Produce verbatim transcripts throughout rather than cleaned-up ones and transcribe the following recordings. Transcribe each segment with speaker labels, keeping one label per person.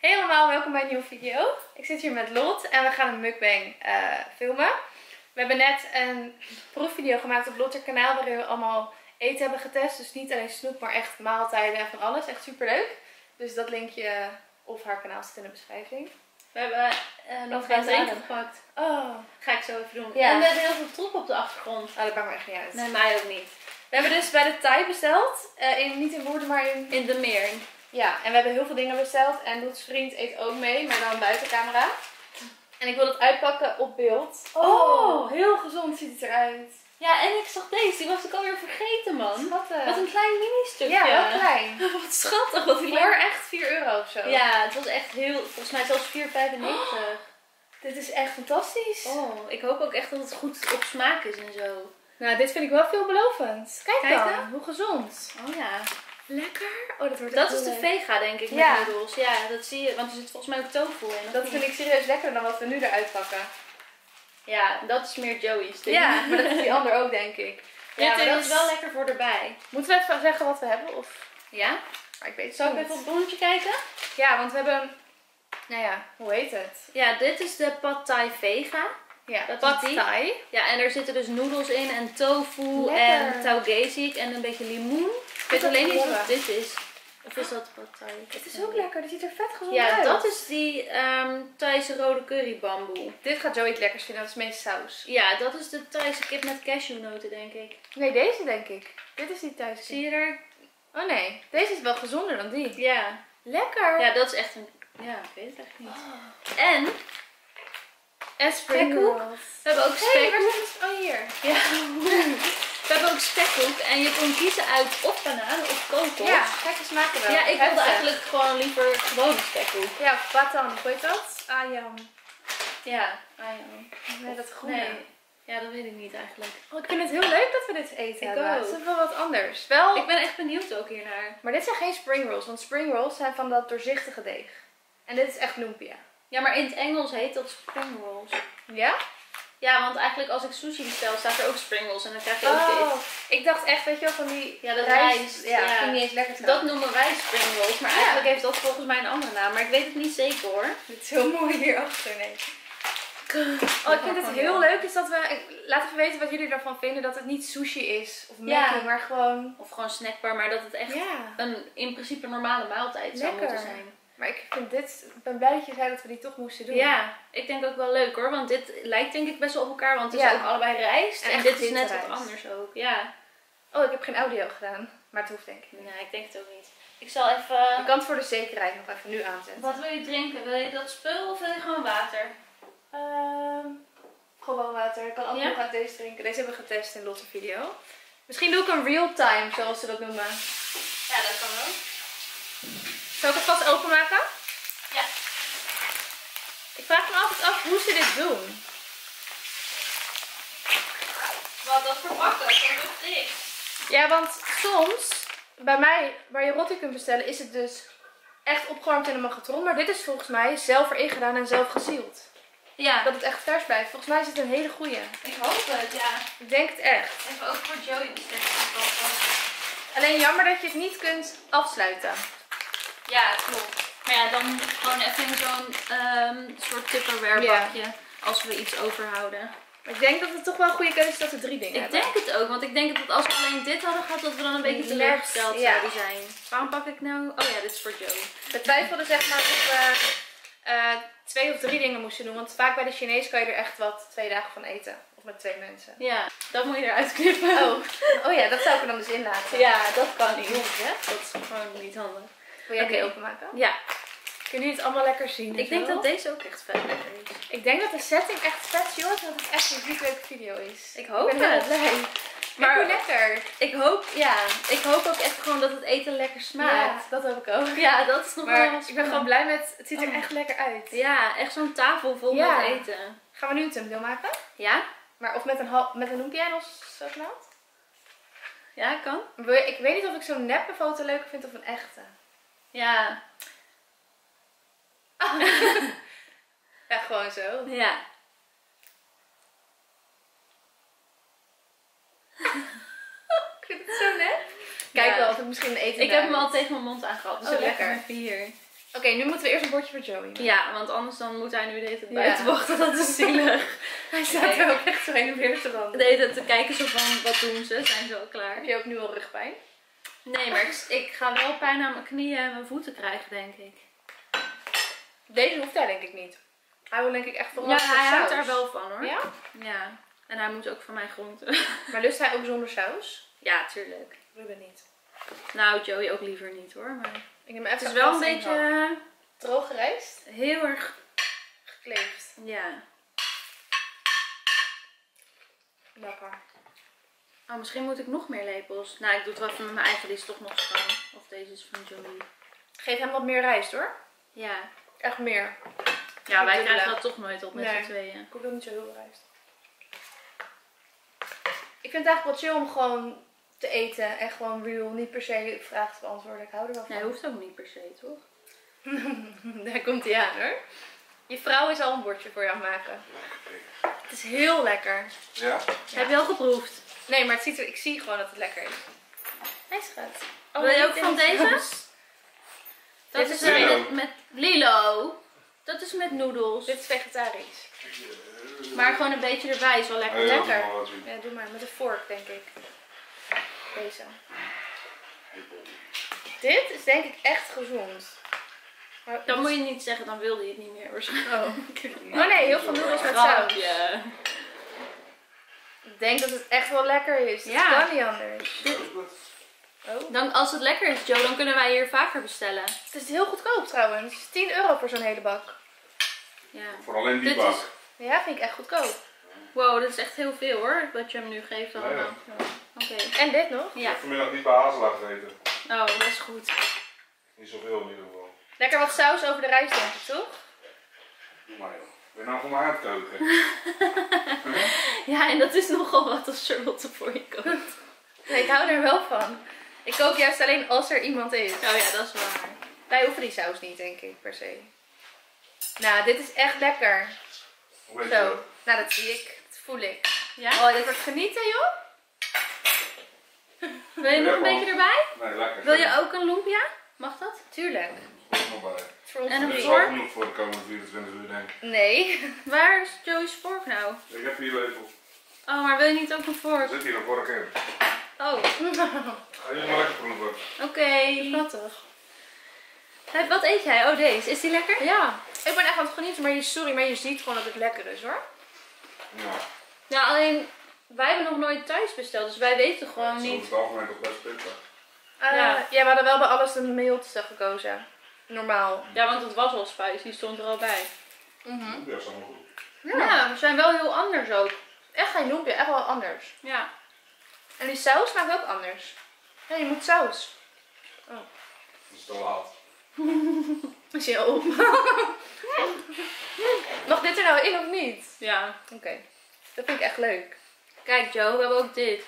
Speaker 1: Hey allemaal, welkom bij een nieuwe video. Ik zit hier met Lot en we gaan een mukbang uh, filmen. We hebben net een proefvideo gemaakt op Lotter kanaal waarin we allemaal eten hebben getest. Dus niet alleen snoep, maar echt maaltijden en van alles. Echt super leuk. Dus dat linkje of haar kanaal staat in de beschrijving.
Speaker 2: We hebben uh, nog geen drinken gepakt.
Speaker 1: Oh,
Speaker 2: ga ik zo even doen.
Speaker 1: Ja.
Speaker 2: En we hebben heel veel troep op de achtergrond.
Speaker 1: oh, dat maakt me echt niet uit.
Speaker 2: Nee, mij ook niet.
Speaker 1: We hebben dus bij de Thai besteld. Uh, in, niet in Woerden, maar in...
Speaker 2: In de meer.
Speaker 1: Ja, en we hebben heel veel dingen besteld. En Lots vriend eet ook mee, maar dan buiten camera. En ik wil het uitpakken op beeld. Oh, heel gezond ziet het eruit.
Speaker 2: Ja, en ik zag deze. Die was ik alweer vergeten, man.
Speaker 1: Schattig.
Speaker 2: Wat een klein mini-stukje.
Speaker 1: Ja, wel klein.
Speaker 2: Wat schattig. Wat die
Speaker 1: Voor echt vier euro of zo.
Speaker 2: Ja, het was echt heel... Volgens mij zelfs vier vijfennegentig. Oh,
Speaker 1: dit is echt fantastisch.
Speaker 2: Oh, ik hoop ook echt dat het goed op smaak is en zo.
Speaker 1: Nou, dit vind ik wel veelbelovend. Kijk,
Speaker 2: Kijk
Speaker 1: dan,
Speaker 2: dan.
Speaker 1: hoe gezond.
Speaker 2: Oh ja.
Speaker 1: Lekker. Oh, dat wordt
Speaker 2: Dat
Speaker 1: echt
Speaker 2: is de
Speaker 1: leuk.
Speaker 2: vega, denk ik, met
Speaker 1: Ja.
Speaker 2: noedels. Ja, dat zie je. Want er zit volgens mij ook tofu in. of
Speaker 1: Dat
Speaker 2: niet?
Speaker 1: vind ik serieus lekkerder dan wat we nu eruit pakken.
Speaker 2: Ja, dat is meer Joey's ding.
Speaker 1: Ja, maar dat is die ander ook, denk ik.
Speaker 2: Ja,
Speaker 1: Dit
Speaker 2: maar dat is wel lekker voor erbij.
Speaker 1: Moeten we even zeggen wat we hebben? Of...
Speaker 2: Ja?
Speaker 1: Maar ik weet het
Speaker 2: Zal ik
Speaker 1: niet.
Speaker 2: even op het bonnetje kijken?
Speaker 1: Ja, want we hebben... Nou ja, hoe heet het?
Speaker 2: Ja, dit is de Pad Thai Vega.
Speaker 1: Ja,
Speaker 2: Dat
Speaker 1: Pad
Speaker 2: is die.
Speaker 1: Thai.
Speaker 2: Ja, en er zitten dus noedels in en tofu
Speaker 1: Lekker.
Speaker 2: en taugezik en een beetje limoen. Ik weet
Speaker 1: dat
Speaker 2: alleen niet
Speaker 1: hebben.
Speaker 2: wat dit is. Of is dat Pad Thai?
Speaker 1: Het is ook lekker, die ziet er vet gezond
Speaker 2: Ja,
Speaker 1: uit.
Speaker 2: dat is die um, Thaise rode curry bamboe.
Speaker 1: Dit gaat Joey het lekkers vinden, dat is meest saus.
Speaker 2: Ja, dat is de Thaise kip met cashewnoten, denk ik.
Speaker 1: Nee, deze denk ik. Dit is niet thuis.
Speaker 2: Zie je er?
Speaker 1: Oh nee, deze is wel gezonder dan die.
Speaker 2: Ja.
Speaker 1: Lekker.
Speaker 2: Ja, dat is echt een... Ja, ik weet het echt niet. En
Speaker 1: En
Speaker 2: spekkoek. We hebben ook
Speaker 1: Hey, waar
Speaker 2: spekkoek.
Speaker 1: is het? Oh, hier.
Speaker 2: Ja. We hebben ook spekkoek en je kon kiezen uit of banaan of kokos.
Speaker 1: Ja, kijk de smaken wel.
Speaker 2: Ja, ik wilde
Speaker 1: Heftig.
Speaker 2: eigenlijk gewoon liever gewone spekkoek.
Speaker 1: Ja, batan, hoe heet dat? Ayam.
Speaker 2: Ja, ayam.
Speaker 1: Nee, dat groene.
Speaker 2: Nee. Ja, dat weet ik niet eigenlijk.
Speaker 1: Oh, ik vind het heel leuk dat we dit eten
Speaker 2: Ik
Speaker 1: hebben.
Speaker 2: ook.
Speaker 1: Het is wel wat anders. Wel,
Speaker 2: Ik ben echt benieuwd ook hiernaar.
Speaker 1: maar dit zijn geen spring rolls, want spring rolls zijn van dat doorzichtige deeg. En dit is echt lumpia.
Speaker 2: Ja, maar in het Engels heet dat spring rolls.
Speaker 1: Ja?
Speaker 2: Ja, want eigenlijk als ik sushi bestel staat er ook spring rolls en dan krijg je ook
Speaker 1: Oh,
Speaker 2: dit.
Speaker 1: ik dacht echt, weet je wel, van die
Speaker 2: Ja, dat
Speaker 1: rijst.
Speaker 2: rijst,
Speaker 1: Ja,
Speaker 2: ja.
Speaker 1: vind ik niet eens lekker
Speaker 2: Dat
Speaker 1: trouwens.
Speaker 2: noemen wij spring rolls, maar
Speaker 1: Ja.
Speaker 2: eigenlijk heeft dat volgens mij een andere naam. Maar ik weet het niet zeker hoor.
Speaker 1: Dit is heel mooi hierachter, nee. Oh, ik vind het heel leuk is dat we... Laat even weten wat jullie ervan vinden. Dat het niet sushi is of
Speaker 2: Ja.
Speaker 1: Maggi, maar gewoon...
Speaker 2: Of gewoon snackbar, maar dat het echt
Speaker 1: Ja.
Speaker 2: een in principe normale maaltijd zou
Speaker 1: Lekker.
Speaker 2: moeten zijn.
Speaker 1: Maar ik vind dit... Ik ben blij dat je zei dat we die toch moesten doen.
Speaker 2: Ja, ik denk ook wel leuk hoor, want dit lijkt denk ik best wel op elkaar, want het is
Speaker 1: Ja.
Speaker 2: ook allebei rijst.
Speaker 1: En
Speaker 2: En,
Speaker 1: echt
Speaker 2: dit is
Speaker 1: witte
Speaker 2: net
Speaker 1: rijst.
Speaker 2: wat anders ook. Ja,
Speaker 1: Oh, ik heb geen audio gedaan. Maar het hoeft denk ik niet.
Speaker 2: nee, ik denk het ook niet. Ik zal
Speaker 1: Je
Speaker 2: even...
Speaker 1: kan het voor de zekerheid nog even nu aanzetten.
Speaker 2: Wat wil je drinken? Wil je dat spul of wil je gewoon water?
Speaker 1: Ehm, gewoon water. Ik kan ook
Speaker 2: Ja?
Speaker 1: nog uit deze drinken. Deze hebben we getest in Lotte video. Misschien doe ik een real time, zoals ze dat noemen.
Speaker 2: Ja, dat kan wel.
Speaker 1: Zal ik het vast openmaken?
Speaker 2: Ja.
Speaker 1: Ik vraag me altijd af hoe ze dit doen.
Speaker 2: Wat, dat verpakken, dat lukt dicht.
Speaker 1: Ja, want soms, bij mij, waar je rotti kunt bestellen, is het dus echt opgewarmd in een magnetron. Maar dit is volgens mij zelf erin gedaan en zelf gezield.
Speaker 2: Ja,
Speaker 1: Dat het echt vers blijft. Volgens mij is het een hele goeie.
Speaker 2: ik hoop het, ja.
Speaker 1: Ik denk het echt.
Speaker 2: Even ook voor Joey bestellen.
Speaker 1: Alleen jammer dat je het niet kunt afsluiten.
Speaker 2: Ja, klopt. Maar ja, dan gewoon even in zo'n ehm, soort Tupperware
Speaker 1: Ja.
Speaker 2: bakje. Als we iets overhouden.
Speaker 1: Maar ik denk dat het toch wel een goede keuze is dat we drie dingen
Speaker 2: Ik
Speaker 1: hebben.
Speaker 2: denk het ook, want ik denk dat als we alleen dit hadden gehad, dat we dan een beetje
Speaker 1: Net,
Speaker 2: teleurgesteld
Speaker 1: ja.
Speaker 2: zouden zijn. Waarom pak ik nou... Oh ja, dit is voor Joey.
Speaker 1: We twijfelden zeg maar of we eh, twee of drie dingen moesten doen. Want vaak bij de Chinees kan je er echt wat twee dagen van eten. Of met twee mensen.
Speaker 2: Ja, dat moet je eruit knippen.
Speaker 1: Oh, oh ja, dat zou ik er dan dus in laten.
Speaker 2: Ja, dat kan niet.
Speaker 1: Ja?
Speaker 2: Dat is gewoon niet handig.
Speaker 1: Wil jij die
Speaker 2: Oké.
Speaker 1: openmaken?
Speaker 2: Ja,
Speaker 1: Kunnen jullie het allemaal lekker zien?
Speaker 2: ik denk dat deze ook echt vet lekker is.
Speaker 1: Ik denk dat de setting echt vet is, dat het echt een ziek leuke video is.
Speaker 2: Ik hoop
Speaker 1: Ik ben heel
Speaker 2: het.
Speaker 1: blij.
Speaker 2: Maar-
Speaker 1: Maar lekker.
Speaker 2: Ik hoop, ja, ik hoop ook echt gewoon dat het eten lekker
Speaker 1: Ja,
Speaker 2: smaakt.
Speaker 1: dat hoop ik ook.
Speaker 2: Ja, dat is nog wel
Speaker 1: Maar
Speaker 2: wat
Speaker 1: ik ben gewoon
Speaker 2: spannend.
Speaker 1: blij met, het ziet er
Speaker 2: Oh.
Speaker 1: echt lekker uit.
Speaker 2: Ja, echt zo'n tafel vol
Speaker 1: Ja.
Speaker 2: met eten.
Speaker 1: Gaan we nu een thumbnail maken?
Speaker 2: Ja?
Speaker 1: Maar of met een, hal- met een lumpia of zogenaamd?
Speaker 2: Ja, kan.
Speaker 1: Wil je- Ik weet niet of ik zo'n neppe foto leuker vind of een echte.
Speaker 2: Ja.
Speaker 1: Ja, gewoon zo.
Speaker 2: Ja.
Speaker 1: Ik vind het zo net. Kijk
Speaker 2: Ja.
Speaker 1: wel of ik misschien een eten
Speaker 2: Ik heb hem al tegen mijn mond aangehad, dus
Speaker 1: Oh,
Speaker 2: ik leg hem
Speaker 1: lekker.
Speaker 2: even hier.
Speaker 1: Oké, nu moeten we eerst een bordje voor Joey maken.
Speaker 2: Ja, want anders dan moet hij nu de hele tijd
Speaker 1: Ja.
Speaker 2: buiten wachten. Dat is zielig.
Speaker 1: Hij staat er ook echt zo heen en weer te wandelen.
Speaker 2: De hele tijd te kijken zo van, wat doen ze? Zijn ze al klaar?
Speaker 1: Heb je ook nu al rugpijn?
Speaker 2: Nee, maar ik, ik ga wel pijn aan mijn knieën en mijn voeten krijgen, denk ik.
Speaker 1: Deze hoeft hij denk ik niet. Hij wil denk ik echt vooral
Speaker 2: Ja,
Speaker 1: voor
Speaker 2: hij houdt
Speaker 1: saus.
Speaker 2: daar wel van hoor.
Speaker 1: Ja?
Speaker 2: Ja. En hij moet ook van mijn groenten.
Speaker 1: Maar lust hij ook zonder saus?
Speaker 2: Ja, tuurlijk.
Speaker 1: Ruben niet.
Speaker 2: Nou, Joey ook liever niet hoor. Maar
Speaker 1: Ik neem even
Speaker 2: het is wel een
Speaker 1: vast één hap.
Speaker 2: beetje
Speaker 1: droog gerijst,
Speaker 2: heel erg,
Speaker 1: gekleefd.
Speaker 2: ja.
Speaker 1: Lekker.
Speaker 2: Oh, misschien moet ik nog meer lepels. Nou, ik doe het wel even met mijn eigen, die is toch nog schoon. Of deze is van Joey.
Speaker 1: Geef hem wat meer rijst hoor.
Speaker 2: Ja.
Speaker 1: Echt meer.
Speaker 2: Ja, wij
Speaker 1: dubbele.
Speaker 2: krijgen dat toch nooit op met
Speaker 1: Nee.
Speaker 2: z'n tweeën.
Speaker 1: Ik hoef ook niet zo heel veel rijst. Ik vind het eigenlijk wel chill om gewoon te eten en gewoon real, niet per se vragen te beantwoorden. Ik hou er wel van.
Speaker 2: Nee, hoeft ook niet per se, toch?
Speaker 1: Daar komt hij aan hoor. Je vrouw is al een bordje voor je aan het maken. Het is heel lekker.
Speaker 3: Ja?
Speaker 1: Ja.
Speaker 2: Heb je al geproefd?
Speaker 1: Nee, maar het ziet er, ik zie gewoon dat het lekker is. Hij schat. Oh,
Speaker 2: Wil je
Speaker 1: niet
Speaker 2: ook
Speaker 1: in
Speaker 2: van
Speaker 1: het
Speaker 2: deze?
Speaker 1: saus.
Speaker 2: Dat
Speaker 1: Dit
Speaker 2: is
Speaker 1: is
Speaker 2: eh,
Speaker 3: Lilo.
Speaker 2: met, met Lilo. Dat is met noedels.
Speaker 1: Dit is vegetarisch.
Speaker 2: Maar gewoon een beetje erbij is wel lekker.
Speaker 3: Oh, ja,
Speaker 1: lekker.
Speaker 3: dat mag wel zien.
Speaker 1: Ja, doe maar. Met een vork denk ik. Deze. Dit is denk ik echt gezond. Maar
Speaker 2: Dan moet je niet zeggen, dan wilde je het niet meer waarschijnlijk.
Speaker 1: Oh. Oh nee, heel veel noedels met saus.
Speaker 2: Grapje.
Speaker 1: Ik denk dat het echt wel lekker is. Het
Speaker 2: Ja.
Speaker 1: kan niet anders.
Speaker 3: Dat is goed.
Speaker 1: Oh.
Speaker 2: Dan, als het lekker is, Joe, dan kunnen wij hier vaker bestellen.
Speaker 1: Het is heel goedkoop trouwens. Het is tien euro voor zo'n hele bak.
Speaker 2: Ja.
Speaker 3: Vooral in die
Speaker 2: Dit
Speaker 3: bak.
Speaker 2: is-
Speaker 1: Ja, vind ik echt goedkoop.
Speaker 2: Wow, dat is echt heel veel hoor, wat je hem nu geeft
Speaker 3: Nee,
Speaker 2: allemaal. Oké.
Speaker 1: En dit nog.
Speaker 3: Ik
Speaker 2: Ja.
Speaker 3: heb vanmiddag niet bij Hazelaar gegeten.
Speaker 2: Oh, dat is goed.
Speaker 3: Niet zoveel in ieder geval.
Speaker 1: Lekker wat saus over de rijst denk ik, toch?
Speaker 3: Doe maar joh. Ben je nou voor mij aan het koken?
Speaker 2: Ja, en dat is nogal wat als Charlotte voor je kookt.
Speaker 1: Nee, ik hou er wel van. Ik kook juist alleen als er iemand is.
Speaker 2: Oh ja, dat is waar.
Speaker 1: Wij hoeven die saus niet, denk ik, per se. Nou, dit is echt lekker.
Speaker 3: Hoe weet je
Speaker 1: Zo.
Speaker 3: dat?
Speaker 1: Nou, dat zie ik. Dat voel ik.
Speaker 2: Ja?
Speaker 1: Oh, dit wordt genieten, joh.
Speaker 2: Wil je nog een
Speaker 3: Ja,
Speaker 2: beetje erbij?
Speaker 3: Nee, lekker.
Speaker 2: Wil je ook een lumpia? Mag dat?
Speaker 1: Tuurlijk.
Speaker 3: Er is nog bij.
Speaker 1: Het is voor ons
Speaker 2: En een
Speaker 3: Er is
Speaker 1: drie.
Speaker 2: vork?
Speaker 3: wel genoeg voor de komende vierentwintig uur denk ik.
Speaker 1: Nee.
Speaker 2: Waar is Joey's vork nou?
Speaker 3: Ik heb vier lepels.
Speaker 2: Oh, maar wil je niet ook een
Speaker 3: Er
Speaker 2: vork?
Speaker 3: zit hier een vork in.
Speaker 2: Oh, oké.
Speaker 3: Ga je maar lekker proeven.
Speaker 1: Schattig.
Speaker 2: Hey, wat eet jij? Oh, deze. Is die lekker?
Speaker 1: Ja. Ik ben echt aan het genieten, maar je, sorry, maar je ziet gewoon dat het lekker is, hoor.
Speaker 3: Ja.
Speaker 2: Ja, alleen wij hebben nog nooit thuis besteld, dus wij weten gewoon
Speaker 3: Het is over
Speaker 2: niet.
Speaker 3: het algemeen toch best pittig.
Speaker 1: Uh,
Speaker 2: Ja.
Speaker 1: ja. we hadden wel bij alles de mildste gekozen. Normaal.
Speaker 2: Ja, want het was al spicy, die stond er al bij.
Speaker 1: Mhm.
Speaker 3: Ja, dat is allemaal goed.
Speaker 2: Ja, we zijn wel heel anders ook.
Speaker 1: Echt geen loempje, echt wel anders.
Speaker 2: Ja.
Speaker 1: En die saus smaakt ook anders. Ja, je moet saus.
Speaker 3: Het is te laat.
Speaker 1: Is je op? Mag dit er nou in of niet?
Speaker 2: Ja.
Speaker 1: Oké. Dat vind ik echt leuk.
Speaker 2: Kijk Joe, we hebben ook dit.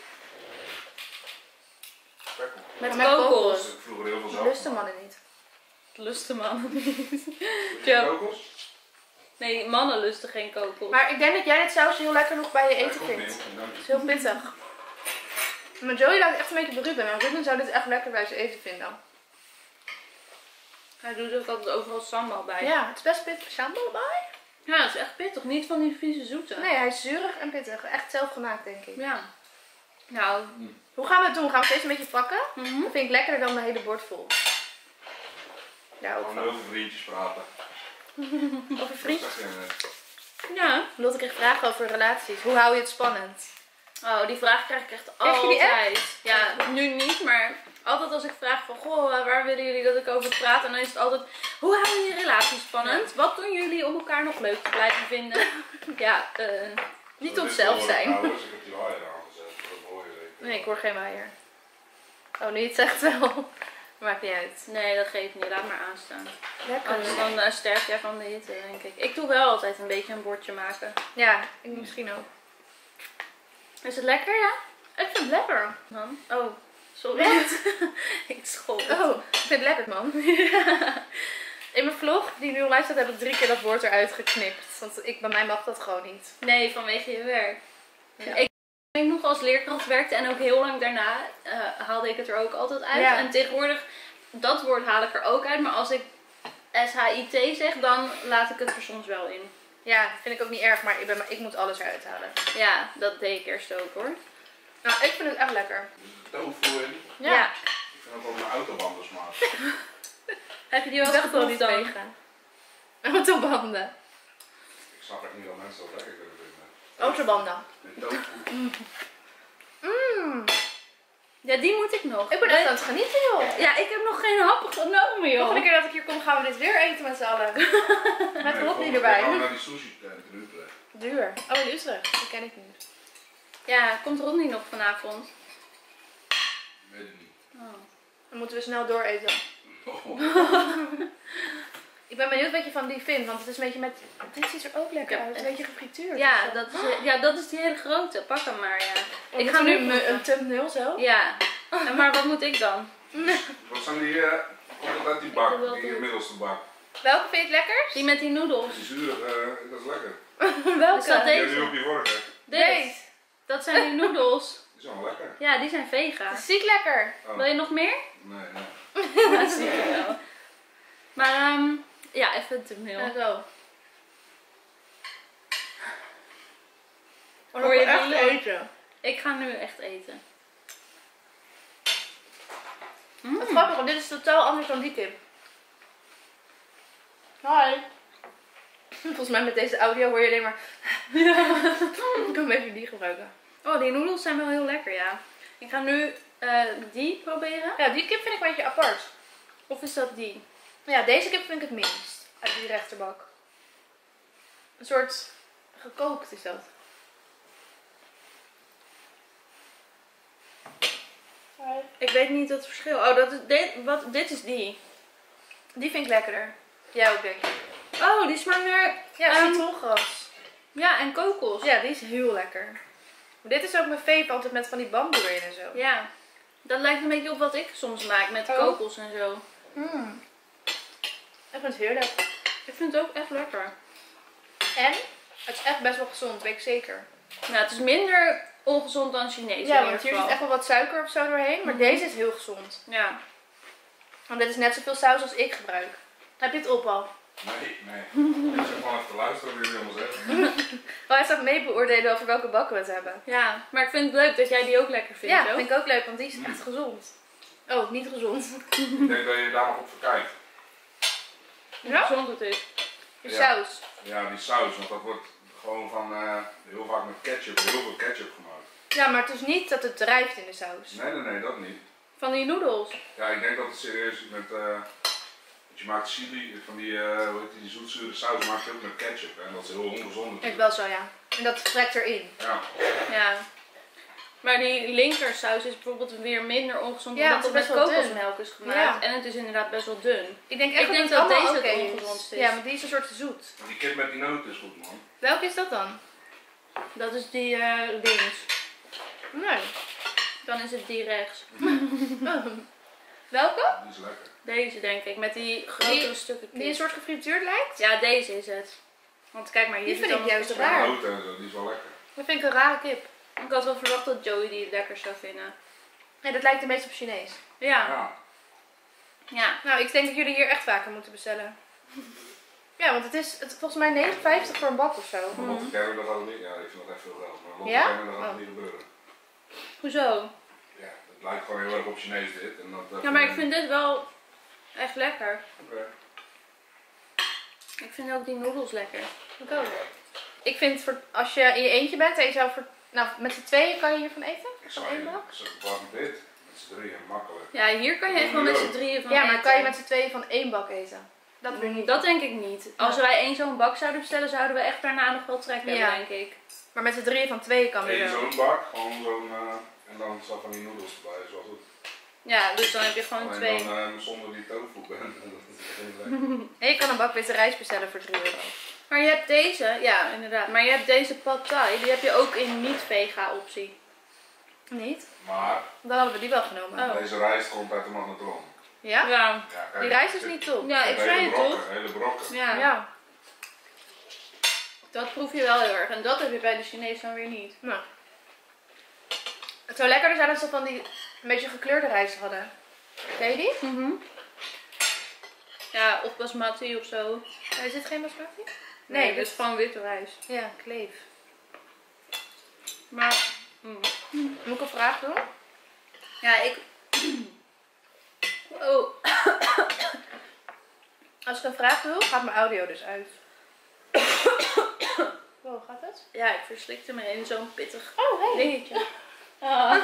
Speaker 3: Spekkel.
Speaker 2: Met,
Speaker 1: Met
Speaker 2: kokos.
Speaker 1: kokos.
Speaker 3: Dus ik vroeger heel veel zelf.
Speaker 1: Lusten mannen niet.
Speaker 2: Lusten mannen niet.
Speaker 3: Ja.
Speaker 2: Ja.
Speaker 3: Kokos?
Speaker 2: Nee, mannen lusten geen kokos.
Speaker 1: Maar ik denk dat jij dit sausje heel lekker nog bij je
Speaker 3: Ja,
Speaker 1: eten
Speaker 3: komt
Speaker 1: vindt.
Speaker 3: niet. Dank
Speaker 1: Het
Speaker 3: je.
Speaker 1: is heel pittig. Maar Joey lijkt echt een beetje op Ruben. En Ruben zou dit echt lekker bij zijn eten vinden.
Speaker 2: Hij doet ook altijd overal sambal bij.
Speaker 1: Ja, het is best pittig. Sambal bij?
Speaker 2: Ja, het is echt pittig. Niet van die vieze zoete.
Speaker 1: Nee, hij is zuurig en pittig. Echt zelf gemaakt, denk ik.
Speaker 2: Ja. Nou.
Speaker 1: Hoe gaan we het doen? Gaan we steeds een beetje pakken?
Speaker 2: Mhm.
Speaker 1: Dat vind ik lekkerder dan de hele bord vol. Daar ook
Speaker 3: Gewoon
Speaker 1: van.
Speaker 3: over vriendjes praten.
Speaker 1: Over vriend.
Speaker 3: Dat zeg je net.
Speaker 2: Ja.
Speaker 1: Omdat ik kreeg vragen over relaties. Hoe hou je het spannend?
Speaker 2: Oh, die vraag krijg ik echt
Speaker 1: Krijg je die
Speaker 2: altijd. Ja, nu niet, maar altijd als ik vraag van, goh, waar willen jullie dat ik over praat? En dan is het altijd, hoe hou je je relatie spannend? Wat doen jullie om elkaar nog leuk te blijven vinden? Ja, eh...
Speaker 1: Niet
Speaker 3: Dat
Speaker 1: op
Speaker 3: is
Speaker 1: zelf
Speaker 3: wel
Speaker 1: zijn.
Speaker 3: trouwens, ik heb die waaier aangezet. Dat hoor je zeker.
Speaker 1: Nee, ik hoor geen waaier. Oh, nu je het zegt wel. Maakt niet uit.
Speaker 2: Nee, dat geeft niet. Laat maar aanstaan.
Speaker 1: Lekker.
Speaker 2: Anders dan uh, sterf jij van de hitte, denk ik. Ik doe wel altijd een beetje een bordje maken.
Speaker 1: Ja, ik misschien ook.
Speaker 2: Is het lekker, ja?
Speaker 1: Ik vind het lekker.
Speaker 2: Dan? Oh, sorry. ik school.
Speaker 1: Oh, ik vind het lekker, man. In mijn vlog, die nu online staat, heb ik drie keer dat woord eruit geknipt. Want ik, bij mij mag dat gewoon niet.
Speaker 2: Nee, vanwege je werk.
Speaker 1: Ja.
Speaker 2: Ik, toen ik nog als leerkracht werkte en ook heel lang daarna uh, haalde ik het er ook altijd uit.
Speaker 1: Ja.
Speaker 2: En tegenwoordig, dat woord haal ik er ook uit. Maar als ik S H I T zeg, dan laat ik het er soms wel in.
Speaker 1: Ja, dat vind ik ook niet erg, maar ik, ben, ik moet alles eruit halen.
Speaker 2: Ja, dat deed ik eerst ook hoor.
Speaker 1: Nou, ik vind het echt lekker.
Speaker 3: Er zit tofu in.
Speaker 1: Ja.
Speaker 2: Ja.
Speaker 3: Ik vind het ook mijn autobanden smaak.
Speaker 2: Heb je die
Speaker 1: Ik
Speaker 2: wel
Speaker 1: dacht wel
Speaker 2: geproefd
Speaker 1: niet
Speaker 2: dan?
Speaker 1: vegan. Autobanden.
Speaker 3: Ik snap echt niet dat mensen dat lekker kunnen vinden.
Speaker 1: Autobanden.
Speaker 3: Met tofu.
Speaker 1: Mmm.
Speaker 2: Ja, die moet ik nog.
Speaker 1: Ik ben echt aan het genieten, joh.
Speaker 2: Ja, ik heb nog geen hap genomen,
Speaker 1: De
Speaker 2: joh.
Speaker 1: volgende keer dat ik hier kom, gaan we dit weer eten met z'n allen. Met
Speaker 3: Nee,
Speaker 1: Rodney
Speaker 3: volgende keer
Speaker 1: erbij.
Speaker 3: gaan we naar die sushi tent in Utrecht.
Speaker 1: Duur. Oh, in Utrecht. Die ken ik niet.
Speaker 2: Ja, komt Rodney nog vanavond?
Speaker 3: Weet ik niet.
Speaker 2: Oh.
Speaker 1: Dan moeten we snel dooreten.
Speaker 3: Oh.
Speaker 1: Ik ben benieuwd wat je van die vindt, want het is een beetje met... Dit ziet er ook lekker
Speaker 2: Ja.
Speaker 1: uit. Een beetje gefrituurd.
Speaker 2: Ja,
Speaker 1: of zo.
Speaker 2: dat is, ja, dat is die hele grote. Pak hem maar, ja.
Speaker 1: Oh,
Speaker 2: Ik
Speaker 1: ik
Speaker 2: ga
Speaker 1: ga
Speaker 2: nu
Speaker 1: nu
Speaker 2: proeven.
Speaker 1: een thumbnail zo.
Speaker 2: Ja. En maar wat moet ik dan?
Speaker 3: Wat zijn die, eh komt dat uit die bak,
Speaker 2: Ik doe wel
Speaker 3: die
Speaker 2: dit.
Speaker 3: middelste bak?
Speaker 1: Welke vind je het lekkerst?
Speaker 2: Die met die noedels.
Speaker 3: Die zure, eh, dat is lekker.
Speaker 1: Welke?
Speaker 2: Is dat
Speaker 3: Die
Speaker 2: deze?
Speaker 3: heb je op je vorige.
Speaker 2: Dit.
Speaker 1: Deze.
Speaker 2: Dat zijn die noedels.
Speaker 3: Die zijn wel lekker.
Speaker 2: Ja, die zijn
Speaker 1: Dat
Speaker 2: vega.
Speaker 1: is ziek lekker.
Speaker 3: Oh.
Speaker 2: Wil je nog meer?
Speaker 3: Nee, nee.
Speaker 2: Ja, zie ik wel. Maar ehm ja, even het thumbnail.
Speaker 1: Ja, zo. Oh,
Speaker 2: Hoor je
Speaker 1: echt
Speaker 2: die?
Speaker 1: eten.
Speaker 2: Ik ga nu echt eten.
Speaker 1: Wat grappig, want dit is totaal anders dan die kip. Hi. Volgens mij met deze audio hoor je alleen maar... Ik kan even die gebruiken.
Speaker 2: Oh, die noedels zijn wel heel lekker, ja. Ik ga nu eh, die proberen.
Speaker 1: Ja, die kip vind ik een beetje apart.
Speaker 2: Of is dat die?
Speaker 1: Ja, deze kip vind ik het minst. Uit die rechterbak. Een soort gekookt is dat.
Speaker 2: Ik weet niet het verschil. Oh, dat is, dit, wat, dit is die.
Speaker 1: Die vind ik lekkerder. Jij ook, denk ik.
Speaker 2: Oh, die smaakt naar...
Speaker 1: Ja,
Speaker 2: Ehm,
Speaker 1: citroengras.
Speaker 2: Ja, en kokos.
Speaker 1: Ja, die is heel lekker. Maar dit is ook mijn vape, altijd met van die bamboe erin en zo.
Speaker 2: Ja. Dat lijkt een beetje op wat ik soms maak met
Speaker 1: Oh.
Speaker 2: kokos en zo.
Speaker 1: Mm. Ik vind het heerlijk.
Speaker 2: Ik vind het ook echt lekker.
Speaker 1: En het is echt best wel gezond, weet ik zeker.
Speaker 2: Nou, het is minder ongezond dan Chinees.
Speaker 1: Ja,
Speaker 2: in
Speaker 1: want
Speaker 2: ieder
Speaker 1: hier
Speaker 2: geval.
Speaker 1: zit echt wel wat suiker of zo doorheen. Maar
Speaker 2: Mhm.
Speaker 1: deze is heel gezond.
Speaker 2: Ja.
Speaker 1: Want dit is net zoveel saus als ik gebruik. Heb je het op al?
Speaker 3: Nee, nee. Ik zit gewoon even te luisteren wat jullie allemaal zeggen.
Speaker 1: Maar hij staat mee beoordelen over welke bakken we het hebben.
Speaker 2: Ja, maar ik vind het leuk dat jij die ook lekker vindt.
Speaker 1: Ja,
Speaker 2: hoor.
Speaker 1: vind ik ook leuk, want die is echt gezond. Oh, niet gezond.
Speaker 3: Ik denk dat je daar nog op verkijkt.
Speaker 2: Hoe
Speaker 1: Ja?
Speaker 2: gezond het is.
Speaker 1: De
Speaker 3: Ja.
Speaker 1: saus.
Speaker 3: Ja, die saus, want dat wordt gewoon van eh, heel vaak met ketchup, heel veel ketchup gemaakt.
Speaker 1: Ja, maar het is niet dat het drijft in de saus.
Speaker 3: Nee, nee, nee, dat niet.
Speaker 2: Van die noedels.
Speaker 3: Ja, ik denk dat het serieus is met, eh, want je maakt chili, van die, eh hoe heet die, die zoetzure saus maak je ook met ketchup. Hè? En dat is heel ongezond
Speaker 1: Ik
Speaker 3: natuurlijk.
Speaker 1: wel zo, ja. En dat trekt erin.
Speaker 3: Ja,
Speaker 2: Ja. Maar die linkersaus is bijvoorbeeld weer minder ongezond
Speaker 1: Ja,
Speaker 2: omdat
Speaker 1: het
Speaker 2: het
Speaker 1: is
Speaker 2: met
Speaker 1: best wel dun.
Speaker 2: kokosmelk is gemaakt.
Speaker 1: Ja.
Speaker 2: En het is inderdaad best wel dun.
Speaker 1: Ik denk echt
Speaker 2: Ik denk
Speaker 1: dat,
Speaker 2: dat
Speaker 1: het allemaal
Speaker 2: deze het
Speaker 1: oké is.
Speaker 2: ongezondste is.
Speaker 1: Ja, maar die is een soort zoet.
Speaker 3: maar die kip met die noten is goed, man.
Speaker 1: Welke is dat dan?
Speaker 2: Dat is die eh, links.
Speaker 1: Nee.
Speaker 2: Dan is het die rechts.
Speaker 1: Welke?
Speaker 3: Die is lekker.
Speaker 2: Deze denk ik, met die grote
Speaker 1: Die-
Speaker 2: stukken kip.
Speaker 1: Die een soort gefrituurd lijkt?
Speaker 2: Ja, deze is het. Want kijk maar, hier
Speaker 1: Die
Speaker 2: zit
Speaker 1: vind ik
Speaker 2: allemaal
Speaker 1: juist
Speaker 2: verschil.
Speaker 1: raar.
Speaker 3: Noten en zo, die is wel lekker.
Speaker 1: Dat vind ik een rare kip.
Speaker 2: Ik had wel verwacht dat Joey die het lekker zou vinden.
Speaker 1: Nee, dat lijkt een beetje op Chinees.
Speaker 2: Ja.
Speaker 3: Ja,
Speaker 2: Ja.
Speaker 1: Nou, ik denk dat jullie hier echt vaker moeten bestellen. Ja, want het is het, volgens mij negen vijftig voor een bak of zo.
Speaker 3: maar Lotte kennen, dat gaat het niet. Ja, ik vind dat echt veel geld. Maar Lotte
Speaker 1: Ja?
Speaker 3: kennen, dat gaat
Speaker 1: Oh.
Speaker 3: het niet gebeuren.
Speaker 2: Hoezo?
Speaker 3: Ja, het lijkt gewoon heel erg op Chinees dit. En dat, dat
Speaker 2: Ja, maar ik vind dit wel echt lekker.
Speaker 3: Oké.
Speaker 2: Ik vind ook die noedels lekker.
Speaker 1: Ik ook. Ik vind voor, als je in je eentje bent en je zou voor, nou, met z'n tweeën kan je hiervan eten?
Speaker 3: Ik
Speaker 1: Van
Speaker 3: zou
Speaker 1: één
Speaker 3: je,
Speaker 1: bak?
Speaker 3: zo- wat met dit? Met z'n drieën, makkelijk.
Speaker 2: Ja, hier kan je echt wel met z'n drieën van
Speaker 1: Ja, maar
Speaker 2: eten.
Speaker 1: kan je met z'n tweeën van één bak eten? Dat weer niet.
Speaker 2: Dat denk ik niet. Als wij één zo'n bak zouden bestellen, zouden we echt daarna nog wel trek hebben,
Speaker 1: Ja.
Speaker 2: denk ik.
Speaker 1: Maar met z'n drieën van tweeën kan weer
Speaker 3: Eén
Speaker 1: wel.
Speaker 3: zo'n bak, gewoon zo'n, eh, en dan zo van die noedels erbij, is wel goed.
Speaker 2: Ja, dus dan heb je gewoon
Speaker 3: Alleen
Speaker 2: twee.
Speaker 3: dan eh, zonder die tofu ben. Dat is echt niet lekker.
Speaker 1: En je kan een bak witte rijst bestellen voor drie euro.
Speaker 2: Maar je hebt deze, ja inderdaad, maar je hebt deze pad thai, die heb je ook in niet-vega optie.
Speaker 1: Niet?
Speaker 3: Maar
Speaker 1: Dan hadden we die wel genomen.
Speaker 2: Oh.
Speaker 3: deze rijst komt uit de magnetron.
Speaker 1: Ja?
Speaker 2: Ja,
Speaker 3: Ja, kijk,
Speaker 1: Die rijst is
Speaker 3: dit-
Speaker 1: niet top.
Speaker 2: ja ik
Speaker 3: hele
Speaker 2: zei het
Speaker 3: brokken,
Speaker 2: toch?
Speaker 3: Hele brokken.
Speaker 2: Ja.
Speaker 1: Ja.
Speaker 2: Dat proef je wel heel erg. En dat heb je bij de Chinees dan weer niet.
Speaker 1: Nou. Het zou lekkerder zijn als ze van die een beetje gekleurde rijst hadden. Ken je die?
Speaker 2: Mhm. Ja, of basmati of zo.
Speaker 1: Uh, is dit geen basmati?
Speaker 2: Nee,
Speaker 1: Nee,
Speaker 2: dit is
Speaker 1: dus-
Speaker 2: gewoon witte rijst.
Speaker 1: Ja, kleef.
Speaker 2: Maar, mm.
Speaker 1: Moet ik een vraag doen?
Speaker 2: ja, ik... Oh.
Speaker 1: Als ik een vraag doe, gaat mijn audio dus uit. Wow, gaat het?
Speaker 2: Ja, ik verslikte me in zo'n pittig
Speaker 1: Oh, hey.
Speaker 2: dingetje. Ah.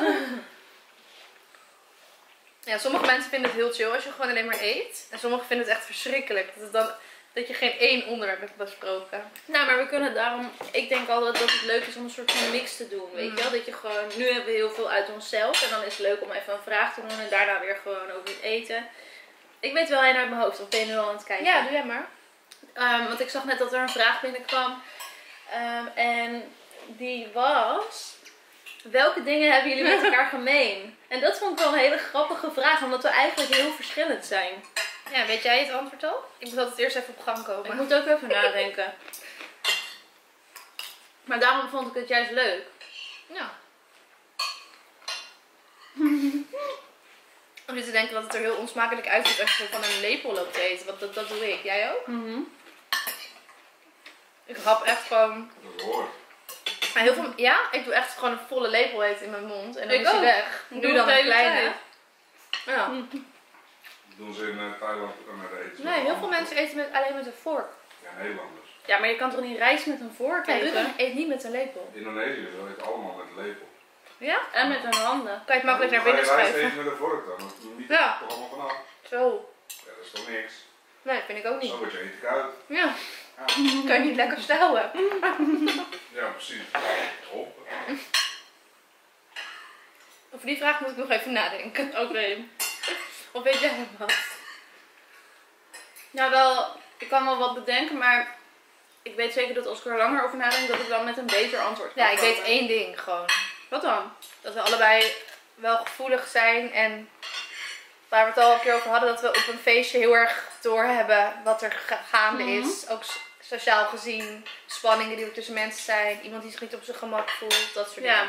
Speaker 1: Ja, sommige mensen vinden het heel chill als je gewoon alleen maar eet. En sommigen vinden het echt verschrikkelijk. Dat, het dan, dat je geen één onderwerp hebt besproken.
Speaker 2: Nou, maar we kunnen daarom... Ik denk altijd dat het leuk is om een soort van mix te doen, weet je wel? Dat je gewoon... Nu hebben we heel veel uit onszelf. En dan is het leuk om even een vraag te doen. En daarna weer gewoon over het eten. Ik weet wel een uit mijn hoofd. Of ben je nu al aan het kijken?
Speaker 1: Ja, doe jij maar.
Speaker 2: Um, want ik zag net dat er een vraag binnenkwam. Um, en die was... Welke dingen hebben jullie met elkaar gemeen? En dat vond ik wel een hele grappige vraag. Omdat we eigenlijk heel verschillend zijn.
Speaker 1: Ja, weet jij het antwoord al? Ik moet altijd eerst even op gang komen.
Speaker 2: Ik moet ook even nadenken. Maar daarom vond ik het juist leuk.
Speaker 1: Ja. Om nu te denken dat het er heel onsmakelijk uitziet als je zo van een lepel loopt te eten. Want dat, dat doe ik. Jij ook?
Speaker 2: Mm-hmm.
Speaker 1: Ik hap echt gewoon...
Speaker 3: Dat hoort.
Speaker 1: Maar heel veel... Ja, ik doe echt gewoon een volle lepel eten in mijn mond. En dan
Speaker 2: Ik
Speaker 1: is hij
Speaker 2: ook.
Speaker 1: weg.
Speaker 2: Ik
Speaker 1: Doe
Speaker 2: doe
Speaker 1: dan
Speaker 2: het
Speaker 1: een
Speaker 2: de hele
Speaker 1: kleine.
Speaker 2: tijd.
Speaker 1: Ja.
Speaker 3: Dat doen ze in uh, Thailand ook met eten.
Speaker 1: Nee, heel veel mensen eten met, alleen met een vork.
Speaker 3: Ja, Nederlanders.
Speaker 2: Ja, maar je kan toch niet rijst met een vork
Speaker 1: Nee,
Speaker 2: eten?
Speaker 1: Ruben eet niet met een lepel.
Speaker 3: Indonesiërs eten allemaal met een lepel.
Speaker 1: Ja?
Speaker 2: En met hun handen.
Speaker 1: Kan je het makkelijk naar
Speaker 3: Ga je
Speaker 1: binnen
Speaker 3: rijst
Speaker 1: schuiven?
Speaker 3: eten met een vork dan? Dat doen die
Speaker 1: Ja.
Speaker 3: toch allemaal vanaf?
Speaker 1: Zo.
Speaker 3: Ja, dat is toch niks?
Speaker 1: Nee, dat vind ik ook niet.
Speaker 3: Zo wordt je eten koud.
Speaker 1: Ja.
Speaker 3: Ja,
Speaker 1: Kan je niet lekker stouwen.
Speaker 3: ja precies. Op.
Speaker 1: Over die vraag moet ik nog even nadenken.
Speaker 2: Oké. Okay.
Speaker 1: Of weet jij nog wat?
Speaker 2: Nou wel, ik kan wel wat bedenken, maar ik weet zeker dat als ik er langer over nadenk, dat ik dan met een beter antwoord kan
Speaker 1: Ja, ik weet
Speaker 2: komen.
Speaker 1: één ding gewoon.
Speaker 2: Wat dan?
Speaker 1: Dat we allebei wel gevoelig zijn en waar we het al een keer over hadden, dat we op een feestje heel erg doorhebben wat er ga- gaande
Speaker 2: Mhm.
Speaker 1: is. Ook s- sociaal gezien, spanningen die er tussen mensen zijn, iemand die zich niet op zijn gemak voelt, dat soort
Speaker 2: Ja.
Speaker 1: dingen.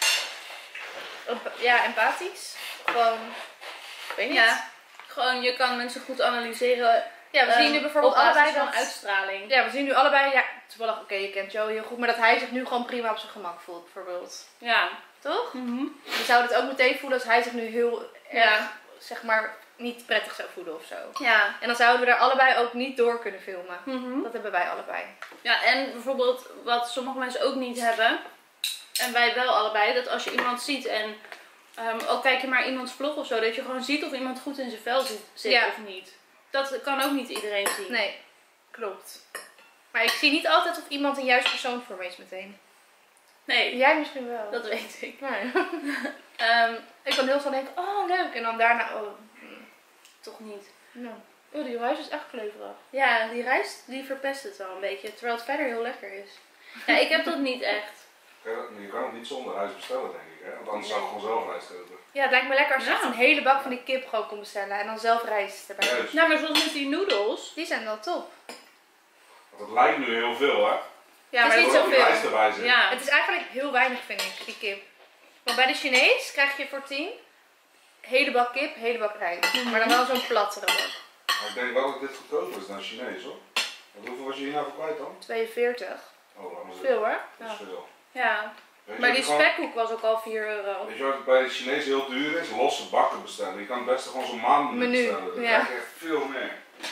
Speaker 1: Emp- Ja, empathisch. Gewoon, ik weet niet.
Speaker 2: Ja. Gewoon, je kan mensen goed analyseren.
Speaker 1: Ja, we zien
Speaker 2: ehm,
Speaker 1: nu bijvoorbeeld
Speaker 2: op basis
Speaker 1: allebei
Speaker 2: van
Speaker 1: dat...
Speaker 2: uitstraling.
Speaker 1: Ja, we zien nu allebei, ja, toevallig, oké, je kent Joe heel goed, maar dat hij zich nu gewoon prima op zijn gemak voelt, bijvoorbeeld.
Speaker 2: Ja.
Speaker 1: Toch?
Speaker 2: Mhm.
Speaker 1: We zouden het ook meteen voelen als hij zich nu heel erg,
Speaker 2: Ja.
Speaker 1: zeg maar, niet prettig zou voelen of zo.
Speaker 2: Ja.
Speaker 1: En dan zouden we er allebei ook niet door kunnen filmen.
Speaker 2: Mhm.
Speaker 1: Dat hebben wij allebei.
Speaker 2: Ja, en bijvoorbeeld wat sommige mensen ook niet hebben, en wij wel allebei, dat als je iemand ziet en um, ook kijk je maar iemands vlog of zo, dat je gewoon ziet of iemand goed in zijn vel zit, zit
Speaker 1: Ja.
Speaker 2: of niet. Dat kan ook niet iedereen zien.
Speaker 1: Nee, klopt. Maar ik zie niet altijd of iemand een juist persoon voor me is meteen.
Speaker 2: Nee,
Speaker 1: Jij misschien wel.
Speaker 2: dat weet ik.
Speaker 1: Nee.
Speaker 2: Ehm,
Speaker 1: Ik kan heel snel denken, oh leuk. En dan daarna, oh, mm,
Speaker 2: toch niet.
Speaker 1: nou. Oh, die huis is echt kleuverig.
Speaker 2: Ja, die rijst die verpest het wel een beetje, terwijl het verder heel lekker is. Ja, ik heb dat niet echt.
Speaker 3: Ja, je kan het niet zonder rijst bestellen, denk ik. Hè? Want anders zou ik gewoon zelf rijst kopen.
Speaker 1: Ja, het lijkt me lekker als je
Speaker 2: Ja.
Speaker 1: echt een hele bak van die kip gewoon kon bestellen. En dan zelf rijst erbij.
Speaker 3: Juist.
Speaker 2: Nou, maar zoals met die noedels.
Speaker 1: Die zijn wel top.
Speaker 3: Want het lijkt nu heel veel, hè?
Speaker 2: Ja,
Speaker 1: Het is
Speaker 2: maar
Speaker 1: niet
Speaker 2: dat
Speaker 3: Doordat
Speaker 1: zoveel.
Speaker 3: die rijst erbij zit.
Speaker 2: Ja.
Speaker 1: Het is eigenlijk heel weinig, vind ik, die kip. Want bij de Chinees krijg je voor tien hele bak kip, hele bak rijst.
Speaker 2: Mhm.
Speaker 1: Maar dan wel zo'n plattere bak.
Speaker 3: Maar ik denk wel dat dit goedkoper is dan Chinees, hoor. Want hoeveel was je hier nou voor kwijt dan?
Speaker 1: tweeënveertig.
Speaker 3: Oh, laat maar zitten.
Speaker 1: Veel hoor.
Speaker 3: Dat is
Speaker 1: Ja.
Speaker 3: veel.
Speaker 2: Ja,
Speaker 3: Weet je
Speaker 2: maar
Speaker 3: wat
Speaker 2: die
Speaker 3: je gewoon-
Speaker 2: spekkoek was ook al vier euro.
Speaker 3: Weet je wat bij de Chinees heel duur is? Losse bakken bestellen. Je kan het beste gewoon zo'n maandmenu
Speaker 1: Menu,
Speaker 3: bestellen. Dat
Speaker 1: ja.
Speaker 3: krijg je echt veel meer.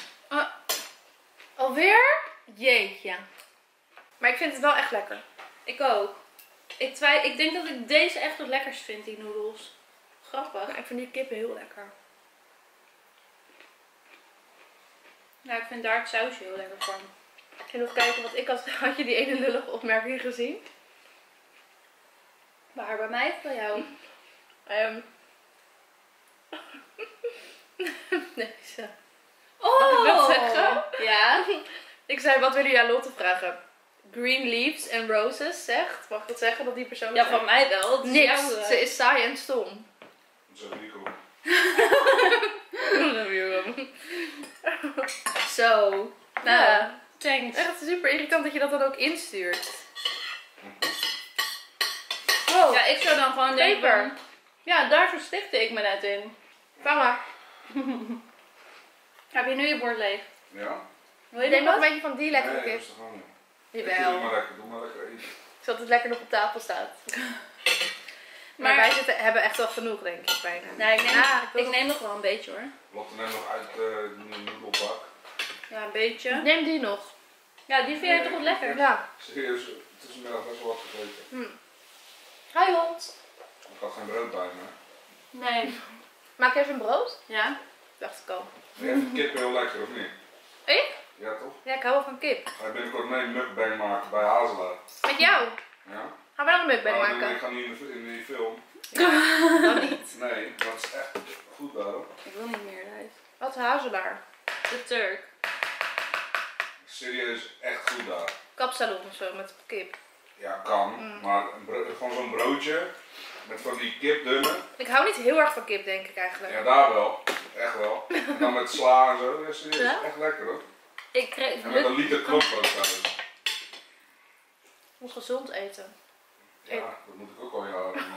Speaker 1: Alweer? Jeetje. Maar ik vind het wel echt lekker.
Speaker 2: Ik ook. Ik, twij ik denk dat ik deze echt het lekkerst vind, die noedels. Grappig.
Speaker 1: Maar ik vind die kip heel lekker.
Speaker 2: Ja, ik vind daar het sausje heel lekker van.
Speaker 1: En nog kijken wat ik had. Had je die ene lullige opmerking gezien?
Speaker 2: Waar, bij mij of bij jou?
Speaker 1: Ehm Deze.
Speaker 2: Oh!
Speaker 1: Mag ik dat zeggen?
Speaker 2: Ja.
Speaker 1: Ik zei, wat willen jullie aan Lotte vragen? Green leaves and roses zegt. Mag ik dat zeggen dat die persoon
Speaker 2: Ja,
Speaker 1: zegt?
Speaker 2: van mij wel. Het is
Speaker 1: Niks.
Speaker 2: jouw, eh,
Speaker 1: Ze is saai en stom.
Speaker 3: Dat is ook niet cool.
Speaker 2: Zo. Nou,
Speaker 1: Ja.
Speaker 2: thanks.
Speaker 1: Echt super irritant dat je dat dan ook instuurt. Wow.
Speaker 2: Ja, ik zou dan gewoon denken
Speaker 1: Peper.
Speaker 2: van- Ja, daar verstikte ik me net in.
Speaker 1: Vang maar.
Speaker 2: Heb je nu je bord leeg?
Speaker 3: Ja?
Speaker 2: Wil
Speaker 1: Ik
Speaker 2: je
Speaker 1: denk
Speaker 2: nog
Speaker 1: nog een
Speaker 2: wat?
Speaker 1: beetje van die lekkere
Speaker 3: Nee,
Speaker 1: kip.
Speaker 3: rustig aan, joh. Doe
Speaker 1: Jawel.
Speaker 3: maar lekker, doe maar lekker eten.
Speaker 1: Zodat het lekker nog op tafel staat. Maar,
Speaker 2: Maar-
Speaker 1: wij zitten, hebben echt wel genoeg, denk ik, bijna.
Speaker 2: Nee, ik neem,
Speaker 1: Ah, ik wil
Speaker 2: ik neem nog wel een beetje hoor.
Speaker 3: Lotte neemt nog uit de noedelbak.
Speaker 2: Ja, een beetje.
Speaker 1: Neem die nog.
Speaker 2: Ja, die vind jij toch wel lekker?
Speaker 1: Ja.
Speaker 3: Serieus, het is vanmiddag best wel wat gegeten.
Speaker 1: Hi hond.
Speaker 3: Ik had geen brood bij me.
Speaker 2: Nee.
Speaker 1: Maak je even een brood?
Speaker 2: Ja?
Speaker 1: Dacht ik al.
Speaker 3: Je vindt kip heel lekker, of niet?
Speaker 1: Ik?
Speaker 3: Ja, toch?
Speaker 1: Ja, ik hou wel van kip.
Speaker 3: Ga je binnenkort mee een mukbang maken bij Hazelaar?
Speaker 1: Met jou?
Speaker 3: Ja?
Speaker 1: Gaan we dan een mukbang
Speaker 3: Nou,
Speaker 1: maken?
Speaker 3: Ik ga niet in, de, in die film.
Speaker 1: Dan niet.
Speaker 3: Nee, dat is echt goed daar hoor.
Speaker 2: Ik wil niet meer thuis.
Speaker 1: Wat hazelaar?
Speaker 2: De Turk.
Speaker 3: Serieus, echt goed daar.
Speaker 1: Kapsalon of zo met kip.
Speaker 3: Ja, kan.
Speaker 1: Mm.
Speaker 3: Maar een bro- gewoon zo'n broodje met van die kipdunnen.
Speaker 1: Ik hou niet heel erg van kip, denk ik eigenlijk.
Speaker 3: Ja, daar wel. Echt wel. En dan met sla en zo. Ja, serieus,
Speaker 2: Ja?
Speaker 3: echt lekker hoor.
Speaker 2: Ik kreeg...
Speaker 3: En met een liter knoflook thuis.
Speaker 1: Ik moet gezond eten.
Speaker 3: Ja, dat moet ik ook al jaren doen.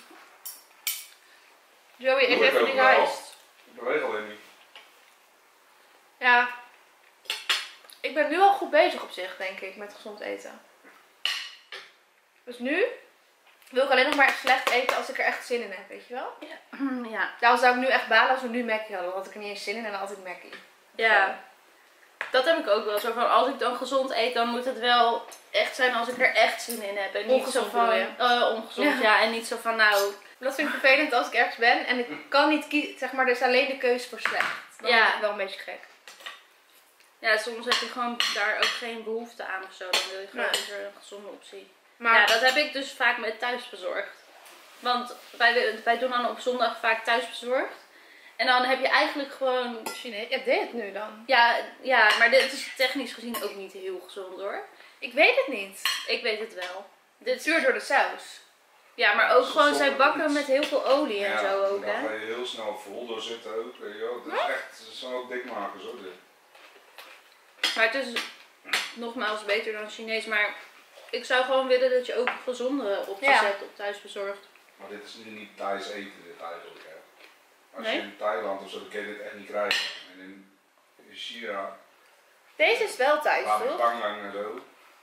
Speaker 1: Joey, eet
Speaker 3: Doe ik
Speaker 1: even
Speaker 3: ook
Speaker 1: die
Speaker 3: wel.
Speaker 1: rijst.
Speaker 3: Ik beweeg alleen niet.
Speaker 1: Ja. Ik ben nu al goed bezig op zich, denk ik, met gezond eten. Dus nu wil ik alleen nog maar echt slecht eten als ik er echt zin in heb, weet je wel?
Speaker 2: Ja.
Speaker 1: Daarom zou ik nu echt balen als we nu Mackie hadden, want had ik er niet eens zin in en dan had ik Mackie.
Speaker 2: Ja. Dat heb ik ook wel. Zo van, als ik dan gezond eet, dan moet het wel echt zijn als ik er echt zin in heb. En niet
Speaker 1: Ongezond
Speaker 2: zo van...
Speaker 1: bedoel je?
Speaker 2: eh, ongezond, ja.
Speaker 1: Ja.
Speaker 2: En niet zo van, nou...
Speaker 1: Dat vind ik vervelend als ik ergens ben en ik kan niet kiezen, zeg maar, er is alleen de keuze voor slecht. Dan
Speaker 2: Ja.
Speaker 1: is het wel een beetje gek.
Speaker 2: Ja, soms heb je gewoon daar ook geen behoefte aan of zo. Dan wil je gewoon
Speaker 1: Nee.
Speaker 2: liever een gezonde optie.
Speaker 1: Maar
Speaker 2: Ja, dat heb ik dus vaak met thuisbezorgd. Want wij, wij doen dan op zondag vaak thuisbezorgd. En dan heb je eigenlijk gewoon...
Speaker 1: Chinees, ja, deed het nu dan?
Speaker 2: Ja, ja, maar dit is technisch gezien ook niet heel gezond hoor.
Speaker 1: Ik weet het niet.
Speaker 2: Ik weet het wel.
Speaker 1: Dit zuur door de saus.
Speaker 2: Ja, maar ook
Speaker 3: Ze
Speaker 2: gewoon, zij
Speaker 3: stoppen
Speaker 2: bakken
Speaker 3: iets.
Speaker 2: met heel veel olie en zo ook,
Speaker 3: daar
Speaker 2: hè.
Speaker 3: ga je heel snel vol door zitten ook. Weet je wel. Het is echt, ze zijn wel dikmakers hoor dit.
Speaker 2: Maar het is nogmaals beter dan Chinees. Maar ik zou gewoon willen dat je ook gezondere optie
Speaker 1: Ja.
Speaker 2: zet op thuisbezorgd.
Speaker 3: Maar dit is nu niet Thais eten dit eigenlijk hè. Als
Speaker 2: Nee?
Speaker 3: je in Thailand of zo, dan kun je dit echt niet krijgen. En in, in China,
Speaker 1: Deze is wel thuis,
Speaker 3: Babi
Speaker 1: toch?
Speaker 3: Pangang en zo.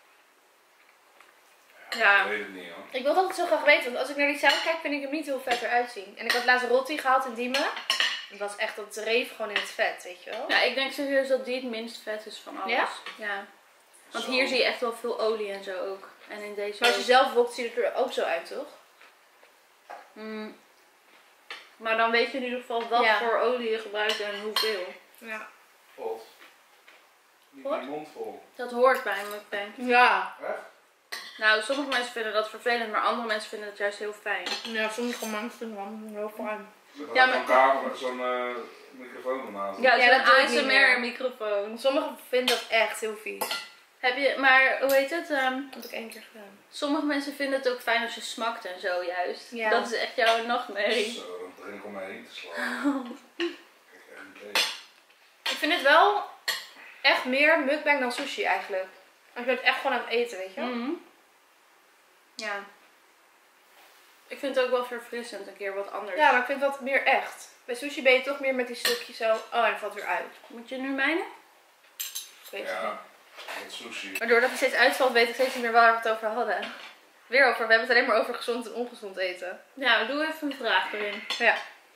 Speaker 2: Ja.
Speaker 3: Ik weet het niet hoor.
Speaker 1: Ik wil dat het zo graag weten, want als ik naar die saus kijk, vind ik hem niet heel vet eruit zien. En ik had laatst rotti gehaald in Diemen. Het was echt, dat reef gewoon in het vet, weet je wel.
Speaker 2: Ja, ik denk serieus dat die het minst vet is van alles.
Speaker 1: Ja?
Speaker 2: Ja. Want
Speaker 3: Zo.
Speaker 2: hier zie je echt wel veel olie en zo ook. En in deze
Speaker 1: Maar als je
Speaker 2: ook.
Speaker 1: zelf wokt, ziet het er ook zo uit, toch?
Speaker 2: Mm. Maar dan weet je in ieder geval wat
Speaker 1: Ja.
Speaker 2: voor olie je gebruikt en hoeveel.
Speaker 1: Ja.
Speaker 3: God. Niet
Speaker 2: Wat?
Speaker 3: die mond vol.
Speaker 2: Dat hoort bij een mukbang.
Speaker 1: Ja.
Speaker 3: Echt?
Speaker 2: Nou, sommige mensen vinden dat vervelend, maar andere mensen vinden het juist heel fijn.
Speaker 1: Ja, sommige mensen vinden het heel fijn.
Speaker 3: Ze
Speaker 2: Ja,
Speaker 3: ja,
Speaker 2: maar-
Speaker 3: zo'n kamer, zo'n eh, microfoon ernaast.
Speaker 2: Ja,
Speaker 1: Ja, dat doe ik
Speaker 2: zo'n
Speaker 1: niet meer.
Speaker 2: A S M R-microfoon.
Speaker 1: Sommigen vinden dat echt heel vies.
Speaker 2: Heb je, maar hoe heet het? ehm,
Speaker 1: Dat heb ik één keer gedaan.
Speaker 2: sommige mensen vinden het ook fijn als je smakt en zo juist.
Speaker 1: Ja.
Speaker 2: Dat is echt jouw nachtmerrie.
Speaker 3: Zo, dan begin ik om me heen te slaan. Kijk, echt niet tegen.
Speaker 1: Ik vind het wel echt meer mukbang dan sushi eigenlijk. Als je het echt gewoon aan het eten, weet je wel.
Speaker 2: Mhm. Ja. Ik vind het ook wel verfrissend, een keer wat anders.
Speaker 1: Ja, maar ik vind dat meer echt. Bij sushi ben je toch meer met die stukjes zo. Oh, en het valt weer uit.
Speaker 2: Moet je nu mijnen?
Speaker 1: Ik weet het niet.
Speaker 3: Ja, met sushi.
Speaker 1: Maar doordat het steeds uitvalt, weet ik steeds niet meer waar we het over hadden. Weer over, we hebben het alleen maar over gezond en ongezond eten.
Speaker 2: Ja, doe even een vraag erin.
Speaker 1: Ja.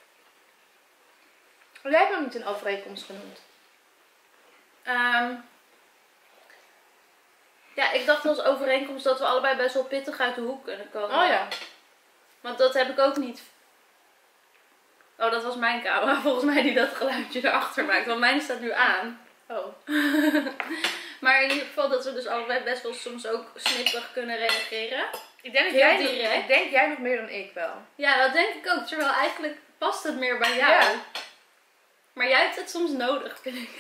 Speaker 1: Maar jij hebt nog niet een overeenkomst genoemd.
Speaker 2: Ehm, ja, ik dacht als overeenkomst dat we allebei best wel pittig uit de hoek kunnen komen.
Speaker 1: Oh ja.
Speaker 2: Want dat heb ik ook niet. Oh, dat was mijn camera volgens mij die dat geluidje erachter maakt. Want mijn staat nu aan.
Speaker 1: Oh.
Speaker 2: Maar in ieder geval dat we dus allebei best wel soms ook snippig kunnen reageren.
Speaker 1: Ik denk, dat
Speaker 2: Heel
Speaker 1: jij nog,
Speaker 2: direct.
Speaker 1: ik denk jij nog meer dan ik wel.
Speaker 2: Ja, dat denk ik ook. Terwijl eigenlijk past het meer bij jou.
Speaker 1: Ja.
Speaker 2: Maar jij hebt het soms nodig, vind ik.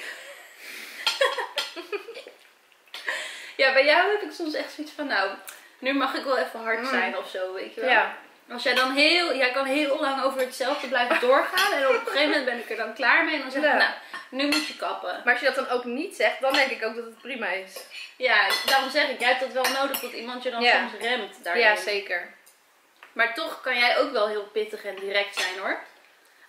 Speaker 2: Ja, bij jou heb ik soms echt zoiets van, nou, nu mag ik wel even hard
Speaker 1: Mm.
Speaker 2: zijn of zo, weet je wel.
Speaker 1: Ja.
Speaker 2: Als jij dan heel, jij kan heel lang over hetzelfde blijven doorgaan en op een gegeven moment ben ik er dan klaar mee en dan zeg ik,
Speaker 1: Ja.
Speaker 2: nou, nu moet je kappen.
Speaker 1: Maar als je dat dan ook niet zegt, dan denk ik ook dat het prima is.
Speaker 2: Ja, daarom zeg ik, jij hebt dat wel nodig dat iemand je dan
Speaker 1: Ja.
Speaker 2: soms remt daarin.
Speaker 1: Ja, zeker.
Speaker 2: Maar toch kan jij ook wel heel pittig en direct zijn hoor.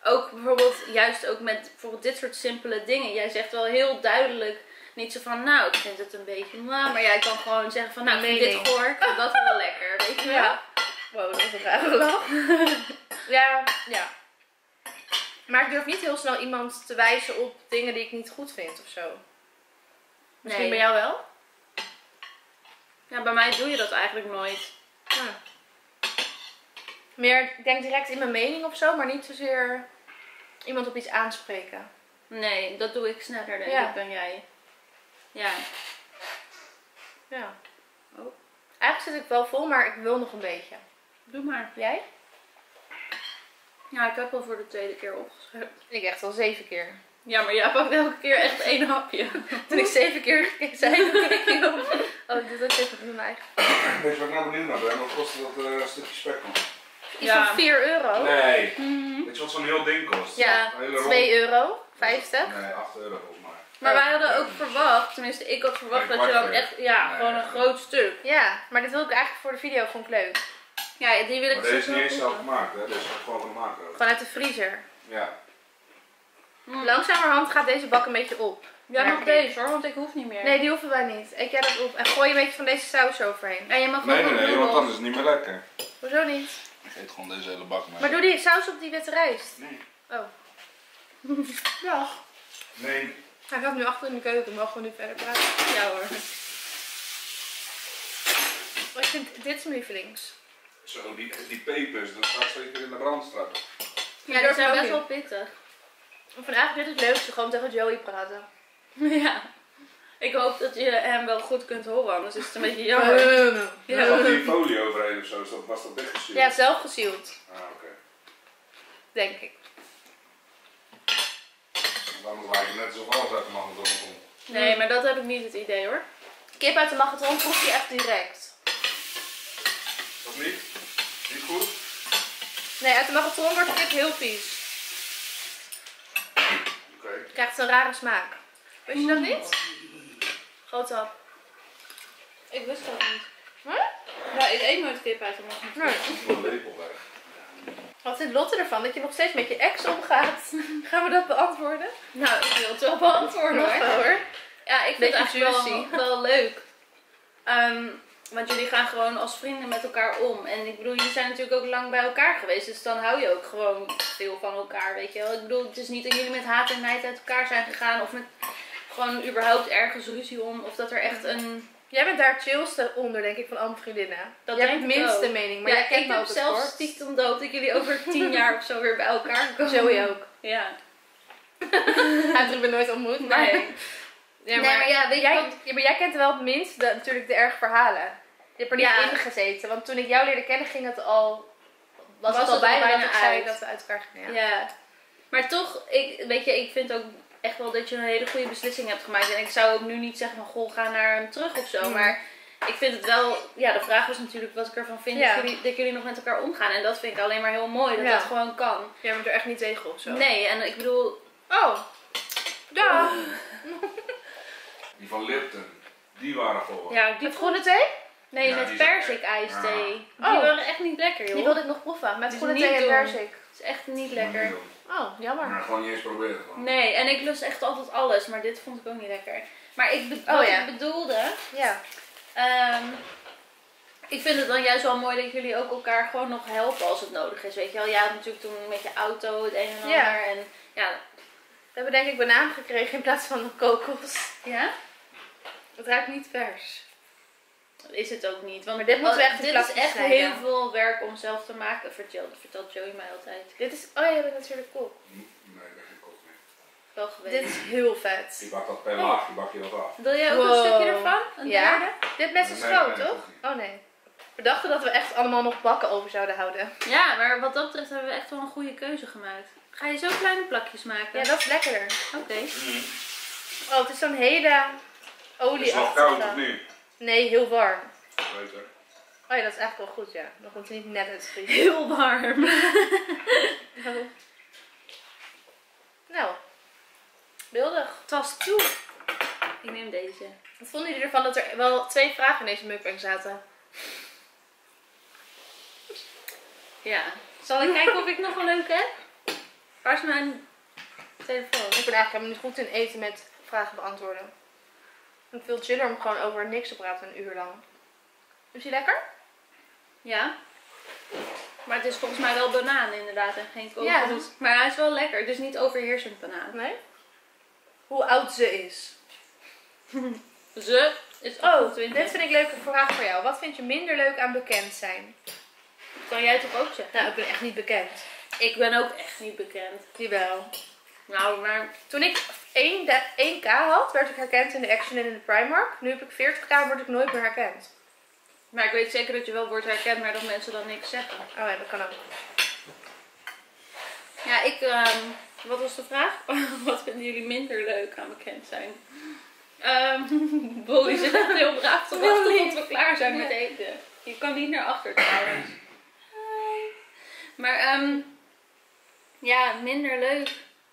Speaker 2: ook bijvoorbeeld, juist ook met bijvoorbeeld dit soort simpele dingen. Jij zegt wel heel duidelijk, niet zo van, nou, ik vind het een beetje maar, maar jij kan gewoon zeggen van, nou, ik vind dit goor, ik vind dat wel lekker, weet je wel?
Speaker 1: Ja. Wow, dat was een rare lach. Ja, ja. Maar ik durf niet heel snel iemand te wijzen op dingen die ik niet goed vind of zo. Misschien
Speaker 2: Nee.
Speaker 1: bij jou wel?
Speaker 2: Ja, bij mij doe je dat eigenlijk nooit.
Speaker 1: Ja. Meer, ik denk direct in mijn mening of zo, maar niet zozeer iemand op iets aanspreken.
Speaker 2: Nee, dat doe ik sneller denk
Speaker 1: Ja.
Speaker 2: ik dan jij. Ja.
Speaker 1: Ja.
Speaker 2: Oh.
Speaker 1: Eigenlijk zit ik wel vol, maar ik wil nog een beetje.
Speaker 2: Doe maar.
Speaker 1: Jij?
Speaker 2: Ja, ik heb al voor de tweede keer opgeschreven.
Speaker 1: Ik echt al zeven keer.
Speaker 2: Ja, maar jij pakt elke keer echt één hapje.
Speaker 1: Toen ik zeven keer zei, toen keek ik op. Oh, ik doe dat even met mijn eigen.
Speaker 3: Weet je wat ik nou benieuwd naar ben? Wat kost dat uh, stukje spek nog?
Speaker 1: Iets
Speaker 2: Ja.
Speaker 1: van vier euro.
Speaker 3: Nee.
Speaker 2: Mhm.
Speaker 3: Weet je wat zo'n heel ding kost?
Speaker 1: Ja,
Speaker 3: Een hele rond-
Speaker 1: twee euro. vijftig.
Speaker 3: Nee, acht euro volgens mij.
Speaker 2: Maar
Speaker 1: Oh.
Speaker 2: wij hadden ook verwacht, tenminste ik had verwacht
Speaker 3: Een
Speaker 2: dat je
Speaker 3: kwart
Speaker 2: dan
Speaker 3: weer.
Speaker 2: echt, ja,
Speaker 3: Nee.
Speaker 2: gewoon een groot stuk.
Speaker 1: Ja, maar dit wil ik eigenlijk voor de video, vond ik leuk.
Speaker 2: Ja, die wil ik
Speaker 3: Maar deze is
Speaker 2: zo
Speaker 3: niet eens zelf
Speaker 2: proeven.
Speaker 3: gemaakt, hè? Deze is gewoon van de maker.
Speaker 1: Gewoon uit de vriezer.
Speaker 3: Ja.
Speaker 2: Mm.
Speaker 1: Langzamerhand gaat deze bak een beetje op.
Speaker 2: Ja,
Speaker 1: merk
Speaker 2: nog
Speaker 1: ik.
Speaker 2: deze hoor, want ik hoef niet meer.
Speaker 1: Nee, die hoeven wij niet. Eet jij dat op en gooi een beetje van deze saus overheen.
Speaker 2: En je mag
Speaker 3: Nee,
Speaker 2: ook
Speaker 3: nee,
Speaker 2: nog
Speaker 3: nee, want dan
Speaker 2: noedels.
Speaker 3: is het niet meer lekker.
Speaker 1: Hoezo niet?
Speaker 3: Ik eet gewoon deze hele bak mee.
Speaker 1: Maar doe die saus op die witte rijst.
Speaker 3: Nee.
Speaker 1: Oh. Ja.
Speaker 3: Nee.
Speaker 1: Hij gaat nu achter in de keuken, mogen we nu verder praten.
Speaker 2: Ja hoor.
Speaker 1: Maar ik vind, dit is mijn lievelings.
Speaker 3: Zo, die, die pepers, dat staat zeker in de brand straks.
Speaker 2: Ja, die zijn best wel pittig.
Speaker 1: Vandaag dit is het leukste, gewoon tegen Joey praten.
Speaker 2: Ja. Ik hoop dat je hem wel goed kunt horen, anders is het een beetje jammer.
Speaker 1: Ja,
Speaker 3: Ja. Had die folie overheen of zo, is dat- was dat dichtgestuurd?
Speaker 1: ja zelf gesield,
Speaker 3: Ah, oké.
Speaker 1: denk ik.
Speaker 3: Want anders lijkt het net zo alles uit de magnetron komt.
Speaker 2: Nee, maar dat heb ik niet het idee hoor.
Speaker 1: Kip uit de magnetron proef je echt direct.
Speaker 3: Dat niet? Niet goed?
Speaker 1: Nee, uit de magnetron wordt kip heel vies.
Speaker 3: Oké.
Speaker 1: Je krijgt een rare smaak. Weet je dat niet? Grote hap.
Speaker 2: Ik wist dat niet.
Speaker 1: Huh?
Speaker 2: Ja, ik eet nooit kip uit de magnetron.
Speaker 1: Nee.
Speaker 3: Ik doe een lepel weg.
Speaker 1: Wat vindt Lotte ervan dat je nog steeds met je ex omgaat? Gaan we dat beantwoorden?
Speaker 2: Nou, ik wil het wel beantwoorden
Speaker 1: Nog
Speaker 2: hoor.
Speaker 1: wel hoor.
Speaker 2: Ja, ik vind
Speaker 1: Beetje
Speaker 2: het eigenlijk wel,
Speaker 1: juicy.
Speaker 2: wel leuk. Ehm, want jullie gaan gewoon als vrienden met elkaar om. En ik bedoel, jullie zijn natuurlijk ook lang bij elkaar geweest. Dus dan hou je ook gewoon veel van elkaar, weet je wel. Ik bedoel, het is niet dat jullie met haat en nijd uit elkaar zijn gegaan. Of met gewoon überhaupt ergens ruzie om. Of dat er echt een...
Speaker 1: Jij bent daar chillste onder, denk ik, van alle vriendinnen.
Speaker 2: Dat
Speaker 1: jij
Speaker 2: denk
Speaker 1: hebt
Speaker 2: ik
Speaker 1: minste
Speaker 2: ook.
Speaker 1: mening, maar
Speaker 2: Ja,
Speaker 1: jij kent
Speaker 2: ik
Speaker 1: me
Speaker 2: heb
Speaker 1: ook het
Speaker 2: zelfs
Speaker 1: kort.
Speaker 2: stiekem dood dat jullie over tien jaar of zo weer bij elkaar komen.
Speaker 1: Joey ook.
Speaker 2: Ja.
Speaker 1: Hij heeft me nooit ontmoet. Maar...
Speaker 2: Nee.
Speaker 1: Ja,
Speaker 2: Nee, maar ja, weet je
Speaker 1: jij,
Speaker 2: wat-
Speaker 1: ja, maar jij kent wel het minst de, natuurlijk de erge verhalen. Je hebt er niet
Speaker 2: Ja.
Speaker 1: in gezeten. Want toen ik jou leerde kennen, ging het al... Was,
Speaker 2: Was
Speaker 1: het al
Speaker 2: het al
Speaker 1: bijna,
Speaker 2: bijna
Speaker 1: dat ik zei
Speaker 2: uit.
Speaker 1: dat we uit elkaar gingen.
Speaker 2: Ja.
Speaker 1: Ja.
Speaker 2: Maar toch, ik, weet je, ik vind ook echt wel dat je een hele goede beslissing hebt gemaakt. En ik zou ook nu niet zeggen van, goh, ga naar hem terug of zo.
Speaker 1: Mm.
Speaker 2: Maar ik vind het wel, ja, de vraag was natuurlijk wat ik ervan vind
Speaker 1: Ja.
Speaker 2: dat, jullie, dat jullie nog met elkaar omgaan. En dat vind ik alleen maar heel mooi, dat
Speaker 1: Ja.
Speaker 2: dat gewoon kan.
Speaker 1: Jij bent er echt niet tegen of zo.
Speaker 2: Nee, en ik bedoel,
Speaker 1: Oh. Ja.
Speaker 3: Die van Lipton, die waren voor.
Speaker 2: ja, die
Speaker 1: Met groene thee?
Speaker 2: Nee,
Speaker 3: Ja,
Speaker 2: met
Speaker 3: die zijn
Speaker 2: persik-ijsthee.
Speaker 1: echt-
Speaker 2: Die
Speaker 1: Oh.
Speaker 2: waren echt niet lekker, joh.
Speaker 1: Die wilde ik nog proeven. Met
Speaker 2: Die
Speaker 1: groene
Speaker 2: is
Speaker 1: thee
Speaker 2: niet
Speaker 1: en
Speaker 2: doen.
Speaker 1: persik.
Speaker 2: Het is echt niet lekker.
Speaker 1: Oh, jammer.
Speaker 3: Maar gewoon niet eens proberen gewoon.
Speaker 2: Nee, en ik lust echt altijd alles, maar dit vond ik ook niet lekker. Maar ik, be-
Speaker 1: Oh,
Speaker 2: wat
Speaker 1: ja.
Speaker 2: ik bedoelde,
Speaker 1: Ja.
Speaker 2: Ehm, ik vind het dan juist wel mooi dat jullie ook elkaar gewoon nog helpen als het nodig is. Weet je wel, jij had natuurlijk toen met je auto het een en ander.
Speaker 1: Ja.
Speaker 2: En ja,
Speaker 1: We hebben denk ik banaan gekregen in plaats van kokos.
Speaker 2: ja,
Speaker 1: Het ruikt niet vers.
Speaker 2: dat is het ook niet. Want
Speaker 1: Maar dit moeten we echt in
Speaker 2: dit is
Speaker 1: plakjes
Speaker 2: echt
Speaker 1: snijden.
Speaker 2: heel veel werk om zelf te maken, vertelt, vertelt Joey mij altijd.
Speaker 1: Dit is... Oh ja, je bent natuurlijk kok.
Speaker 3: Nee, ik ben geen kok meer.
Speaker 2: Wel geweest.
Speaker 1: Dit is heel vet.
Speaker 3: Die bak dat per laagje, bak je dat af.
Speaker 2: Wil jij ook
Speaker 1: Wow.
Speaker 2: een stukje ervan? Een
Speaker 1: Ja?
Speaker 2: derde?
Speaker 1: Dit mes is
Speaker 3: Nee,
Speaker 1: groot,
Speaker 3: nee,
Speaker 1: toch?
Speaker 3: dat niet.
Speaker 1: Oh nee. We dachten dat we echt allemaal nog bakken over zouden houden.
Speaker 2: Ja, maar wat dat betreft hebben we echt wel een goede keuze gemaakt. Ga je zo kleine plakjes maken?
Speaker 1: Ja, dat is lekkerder.
Speaker 2: Oké.
Speaker 1: Oh, het is zo'n hele
Speaker 3: Is het nog koud of
Speaker 1: olieachtige.
Speaker 3: niet?
Speaker 1: Nee, heel warm.
Speaker 3: Beter.
Speaker 1: Oh ja, dat is eigenlijk wel goed, ja. Dan komt het niet net uit het vriezen.
Speaker 2: Heel warm.
Speaker 1: Nou, beeldig.
Speaker 2: Tas toe. Ik neem deze.
Speaker 1: Wat vonden jullie ervan dat er wel twee vragen in deze mukbang zaten?
Speaker 2: Ja. Zal ik kijken of ik nog een leuke heb? Waar is mijn telefoon?
Speaker 1: Ik ben eigenlijk helemaal niet goed in eten met vragen beantwoorden. Ik vind het veel chiller om gewoon over niks te praten een uur lang. Is die lekker?
Speaker 2: Ja. Maar het is volgens mij wel banaan inderdaad en geen
Speaker 1: Ja.
Speaker 2: kokos. Maar hij is wel lekker, dus niet overheersend banaan.
Speaker 1: Nee? Hoe oud ze is.
Speaker 2: Ze is
Speaker 1: Oh,
Speaker 2: achtentwintig.
Speaker 1: dit vind ik een leuke vraag voor jou. Wat vind je minder leuk aan bekend zijn?
Speaker 2: Kan jij toch ook zeggen?
Speaker 1: Nou, ik ben echt niet bekend.
Speaker 2: Ik ben ook echt niet bekend.
Speaker 1: Jawel.
Speaker 2: Nou, maar...
Speaker 1: Toen ik één k had, werd ik herkend in de Action en in de Primark. Nu heb ik veertig k, word ik nooit meer herkend.
Speaker 2: Maar ik weet zeker dat je wel wordt herkend, maar dat mensen dan niks zeggen.
Speaker 1: Oh ja, dat kan ook.
Speaker 2: Ja, ik... ehm, wat was de vraag? Wat vinden jullie minder leuk aan bekend zijn? Ehm Bolly zit echt heel braaf te wachten tot we klaar zijn met eten. Je kan niet naar achter trouwens. Maar ehm ja, minder leuk.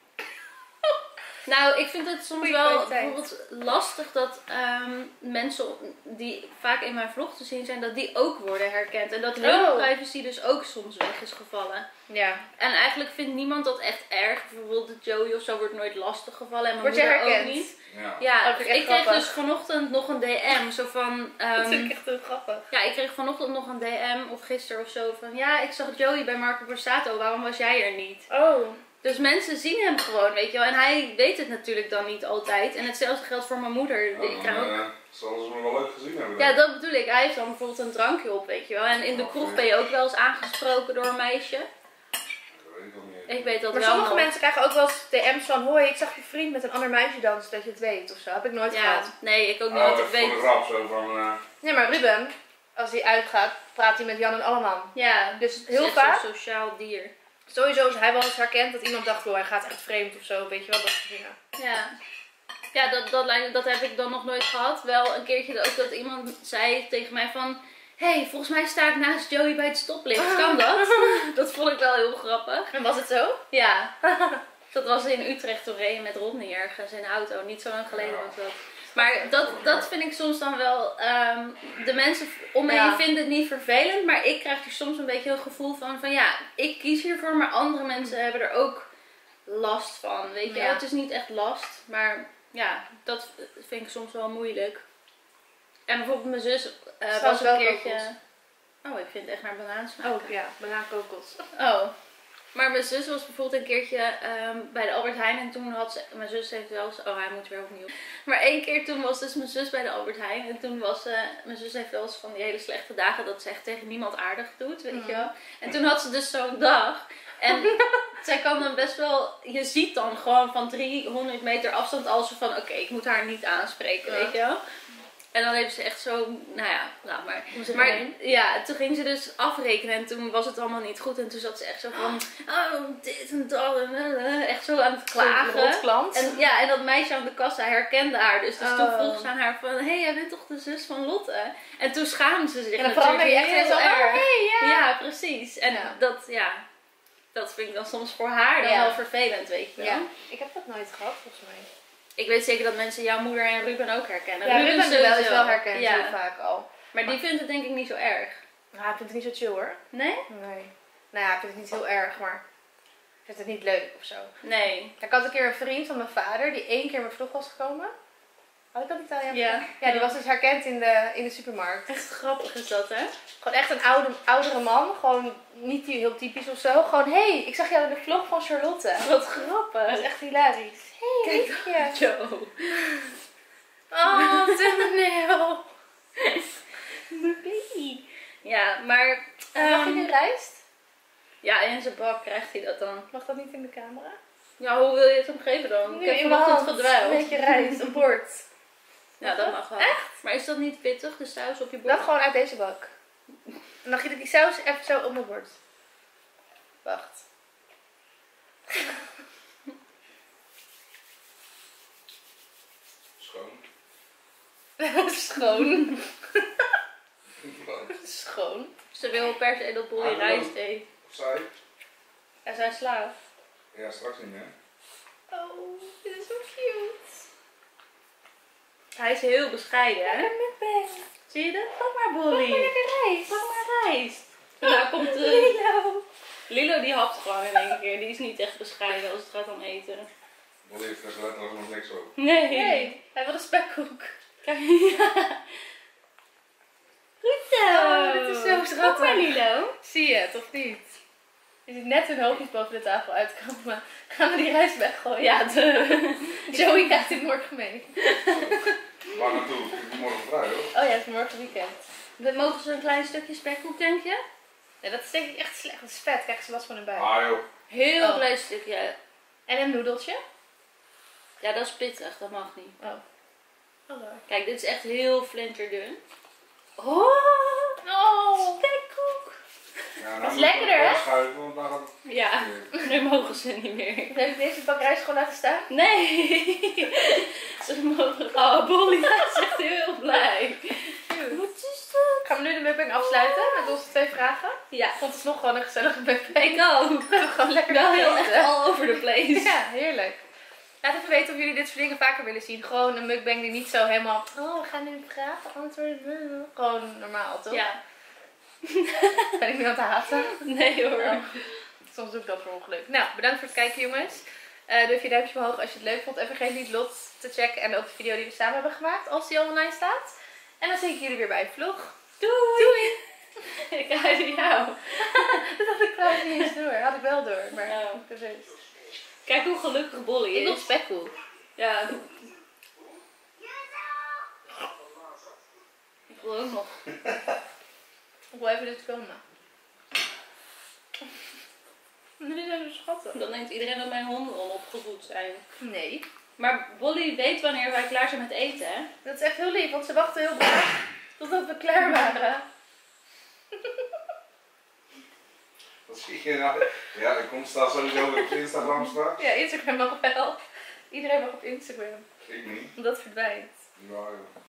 Speaker 2: Nou, ik vind het soms
Speaker 1: Goeie
Speaker 2: wel
Speaker 1: kwaliteit.
Speaker 2: bijvoorbeeld lastig dat ehm, mensen die vaak in mijn vlog te zien zijn, dat die ook worden herkend. En dat hun
Speaker 1: Oh.
Speaker 2: privacy dus ook soms weg is gevallen.
Speaker 1: Ja.
Speaker 2: En eigenlijk vindt niemand dat echt erg. Bijvoorbeeld de Joey of zo wordt nooit lastig gevallen. En mijn
Speaker 1: Word je
Speaker 2: moeder
Speaker 1: herkend?
Speaker 2: ook niet.
Speaker 3: Ja.
Speaker 2: Ja,
Speaker 1: Dat vind ik
Speaker 2: ik
Speaker 1: echt
Speaker 2: kreeg
Speaker 1: grappig.
Speaker 2: dus vanochtend nog een D M. Zo van... ehm,
Speaker 1: Dat vind ik echt heel grappig.
Speaker 2: ja, ik kreeg vanochtend nog een D M of gisteren of zo van... Ja, ik zag Joey bij Marco Borsato. Waarom was jij er niet?
Speaker 1: Oh.
Speaker 2: Dus mensen zien hem gewoon, weet je wel. En hij weet het natuurlijk dan niet altijd. En hetzelfde geldt voor mijn moeder.
Speaker 3: Ja,
Speaker 2: Ik krijg
Speaker 3: dan,
Speaker 2: ook...
Speaker 3: eh, zullen ze me wel leuk gezien hebben.
Speaker 2: Ja,
Speaker 3: denk ik.
Speaker 2: dat bedoel ik. Hij heeft dan bijvoorbeeld een drankje op, weet je wel. En in de
Speaker 3: Oh,
Speaker 2: kroeg
Speaker 3: ja.
Speaker 2: ben je ook wel eens aangesproken door een meisje.
Speaker 3: Dat weet ik nog niet.
Speaker 2: Ik weet dat
Speaker 1: Maar
Speaker 2: wel
Speaker 1: sommige
Speaker 2: nog.
Speaker 1: mensen krijgen ook wel eens D M's van... Hoi, ik zag je vriend met een ander meisje dansen, dat je het weet of zo. Heb ik nooit
Speaker 2: Ja,
Speaker 1: gehad.
Speaker 2: nee, ik ook niet,
Speaker 3: Oh,
Speaker 2: want ik
Speaker 3: even voor de
Speaker 2: weet...
Speaker 3: grap zo van... eh,
Speaker 1: Nee, maar Ruben, als hij uitgaat, praat hij met Jan en Alleman.
Speaker 2: Ja,
Speaker 1: Dus
Speaker 2: het is
Speaker 1: heel
Speaker 2: echt
Speaker 1: vaak,
Speaker 2: zo'n sociaal dier.
Speaker 1: sowieso is hij wel eens herkend dat iemand dacht... Oh, hij gaat echt vreemd of zo. Weet je wel, dat soort dingen.
Speaker 2: Ja, ja dat, dat, lijkt- dat heb ik dan nog nooit gehad. Wel een keertje ook dat iemand zei tegen mij van... Hé, hey, volgens mij sta ik naast Joey bij het stoplicht. Kan dat? Dat vond ik wel heel grappig.
Speaker 1: En was het zo?
Speaker 2: Ja, dat was in Utrecht toen reed je met Rodney ergens in de auto. Niet zo lang geleden was dat. Maar dat, dat vind ik soms dan wel... ehm, de mensen om me heen
Speaker 1: Ja.
Speaker 2: vinden het niet vervelend. Maar ik krijg er soms een beetje een gevoel van... van ja, ik kies hiervoor, maar andere mensen hebben er ook last van. Weet je
Speaker 1: Ja.
Speaker 2: wel? Het is niet echt last. Maar ja, dat vind ik soms wel moeilijk. En bijvoorbeeld mijn zus eh,
Speaker 1: Zelfs
Speaker 2: was een
Speaker 1: welke
Speaker 2: keertje...
Speaker 1: kokos?
Speaker 2: Oh, ik vind het echt naar banaan smaken.
Speaker 1: Oh, ja. Banaankokos.
Speaker 2: Oh. Maar mijn zus was bijvoorbeeld een keertje ehm, bij de Albert Heijn en toen had ze, mijn zus heeft wel eens, oh hij moet weer opnieuw. Maar één keer toen was dus mijn zus bij de Albert Heijn en toen was ze, mijn zus heeft wel eens van die hele slechte dagen dat ze echt tegen niemand aardig doet, weet
Speaker 1: Mhm.
Speaker 2: je wel. En toen had ze dus zo'n dag en zij kan dan best wel, je ziet dan gewoon van driehonderd meter afstand al zo van oké, ik moet haar niet aanspreken,
Speaker 1: Ja.
Speaker 2: weet je wel. En dan heeft ze echt zo, nou ja, laat maar.
Speaker 1: Moest er
Speaker 2: Maar
Speaker 1: doorheen?
Speaker 2: ja, toen ging ze dus afrekenen en toen was het allemaal niet goed. En toen zat ze echt zo van, oh, dit en dat. En eh, echt zo aan het klagen.
Speaker 1: klant.
Speaker 2: En ja, en dat meisje aan de kassa herkende haar. Dus, dus toen
Speaker 1: Oh.
Speaker 2: vroeg ze aan haar van, hé, hey, jij bent toch de zus van Lotte? En toen schaamde ze zich
Speaker 1: En dan verander je echt
Speaker 2: natuurlijk
Speaker 1: heel
Speaker 2: heel
Speaker 1: zo. Oh,
Speaker 2: erg.
Speaker 1: hey, ja.
Speaker 2: Ja, precies. En
Speaker 1: Ja.
Speaker 2: dat, ja, dat vind ik dan soms voor haar dan
Speaker 1: Ja.
Speaker 2: wel vervelend, weet je wel.
Speaker 1: Ja. Ik heb dat nooit gehad, volgens mij.
Speaker 2: Ik weet zeker dat mensen jouw moeder en Ruben ook herkennen.
Speaker 1: Ja, Ruben wel is
Speaker 2: sowieso.
Speaker 1: wel herkend,
Speaker 2: Ja.
Speaker 1: heel vaak al.
Speaker 2: Maar die vindt het denk ik niet zo erg.
Speaker 1: Nou, ik vind het niet zo chill hoor.
Speaker 2: Nee?
Speaker 1: Nee. Nou ja, ik vind het niet heel erg, maar ik vind het niet leuk of zo.
Speaker 2: Nee.
Speaker 1: Ik had een keer een vriend van mijn vader die één keer in mijn vlog was gekomen. Had ik dat niet al?
Speaker 2: Ja.
Speaker 1: Ja, die was dus herkend in de, in de supermarkt.
Speaker 2: Echt grappig is dat, hè?
Speaker 1: Gewoon echt een oude, oudere man. Gewoon niet die- heel typisch of zo. Gewoon, hé, hey, ik zag jou in de vlog van Charlotte.
Speaker 2: Wat
Speaker 1: Dat
Speaker 2: grappig.
Speaker 1: is echt hilarisch. Hé, hey,
Speaker 2: Kijk
Speaker 1: je.
Speaker 2: Joe.
Speaker 1: Oh, thumbnail.
Speaker 2: Baby. Ja, maar...
Speaker 1: Mag je
Speaker 2: ehm,
Speaker 1: nu rijst?
Speaker 2: ja, in zijn bak krijgt hij dat dan.
Speaker 1: Mag dat niet in de camera?
Speaker 2: Ja, hoe wil je het hem geven dan?
Speaker 1: Nu
Speaker 2: Ik heb
Speaker 1: in mijn
Speaker 2: vanochtend
Speaker 1: hand.
Speaker 2: gedwijld.
Speaker 1: Een beetje rijst, een bord.
Speaker 2: Ja, dat mag wel.
Speaker 1: Echt?
Speaker 2: Maar is dat niet pittig, de saus op je bord?
Speaker 1: Dan gewoon uit deze bak. En dan giet ik die saus even zo op mijn bord. Wacht.
Speaker 3: Schoon.
Speaker 1: Schoon. Schoon.
Speaker 2: Ze wil per se dat Bolly
Speaker 3: Ah,
Speaker 2: rijst
Speaker 3: wel.
Speaker 2: eet.
Speaker 3: Of zij?
Speaker 2: En zij slaaf.
Speaker 3: Ja, straks niet meer.
Speaker 1: Oh, dit is zo cute.
Speaker 2: Hij is heel bescheiden, hè?
Speaker 1: Lekker mukbang.
Speaker 2: Zie je dat? Pak maar
Speaker 1: Pak
Speaker 2: Bolly.
Speaker 1: maar lekker rijst.
Speaker 2: Pak maar rijst. Nou komt de...
Speaker 1: Lilo.
Speaker 2: Lilo die hapt gewoon in één keer. Die is niet echt bescheiden als het gaat om eten.
Speaker 3: Bolly heeft er letterlijk nog niks over.
Speaker 2: Nee.
Speaker 1: Nee, hij wil een spekkoek.
Speaker 2: Kijk, ja. Goed zo.
Speaker 1: Oh, dit is zo
Speaker 2: Kom
Speaker 1: schattig.
Speaker 2: maar Lilo.
Speaker 1: Zie je het of niet? Je ziet net hun hoofdjes boven de tafel uitkomen. Gaan we die rijst weggooien?
Speaker 2: Ja, de...
Speaker 1: Joey krijgt dit morgen mee.
Speaker 3: Waar naartoe? Ik heb morgen vrij hoor.
Speaker 1: Oh ja, het is morgen weekend.
Speaker 2: We mogen ze een klein stukje spekkoek, denk je?
Speaker 1: Nee, dat is denk ik echt slecht. Dat is vet. Kijk, ze was van een bui.
Speaker 3: Ah joh.
Speaker 2: Heel
Speaker 1: Oh.
Speaker 2: klein stukje.
Speaker 1: En een noedeltje.
Speaker 2: Ja, dat is pittig. Dat mag niet.
Speaker 1: Oh. Hallo.
Speaker 2: Kijk, dit is echt heel flinterdun. Oh,
Speaker 1: Oh.
Speaker 2: spekkoek.
Speaker 3: Ja, nou
Speaker 1: Dat is
Speaker 3: moet ik
Speaker 1: lekkerder,
Speaker 3: wel
Speaker 1: hè?
Speaker 3: schuiven, want dan gaat het...
Speaker 2: Ja, nu mogen ze niet meer.
Speaker 1: Heb ik deze bak rijst gewoon laten staan?
Speaker 2: Nee. Ze mogen... Oh, Bolly is echt heel blij. Wat is dat?
Speaker 1: Gaan we nu de mukbang afsluiten met onze twee vragen?
Speaker 2: Ja,
Speaker 1: Ik vond het nog gewoon een gezellige mukbang.
Speaker 2: ik ook.
Speaker 1: Gewoon lekker
Speaker 2: Wel heel
Speaker 1: eten.
Speaker 2: echt all over the place.
Speaker 1: Ja, heerlijk. Laat even weten of jullie dit soort dingen vaker willen zien. Gewoon een mukbang die niet zo helemaal... Oh, we gaan nu vragen, antwoorden. Gewoon normaal, toch?
Speaker 2: Ja.
Speaker 1: Ben ik nu aan het haten?
Speaker 2: Nee hoor.
Speaker 1: Oh. Soms doe ik dat per ongeluk. Nou, bedankt voor het kijken jongens. Uh, doe even je duimpje omhoog als je het leuk vond. En vergeet niet Lot te checken en ook de video die we samen hebben gemaakt. Als die al online staat. En dan zie ik jullie weer bij een vlog.
Speaker 2: Doei.
Speaker 1: Doei!
Speaker 2: Ik hou van jou.
Speaker 1: Dat had ik trouwens niet eens door. Had ik wel door. Maar
Speaker 2: Oh.
Speaker 1: ik bewust.
Speaker 2: Kijk hoe gelukkig Bolly
Speaker 1: Ik wil
Speaker 2: is.
Speaker 1: spekkoek.
Speaker 2: Ja. Ik wil ook nog.
Speaker 1: Ik wil even dit filmen. Jullie zijn zo schattig.
Speaker 2: Dan denkt iedereen dat mijn honden onopgevoed zijn.
Speaker 1: Nee.
Speaker 2: Maar Bolly weet wanneer wij klaar zijn met eten, hè?
Speaker 1: Dat is echt heel lief, want ze wachten heel braaf totdat we klaar waren.
Speaker 3: Wat zie je nou? Ja, de komt staat sowieso weer op Instagram straks.
Speaker 1: Ja, Instagram mag wel. Iedereen mag op Instagram.
Speaker 3: Ik niet.
Speaker 1: Want dat verdwijnt.
Speaker 3: Ja, joh.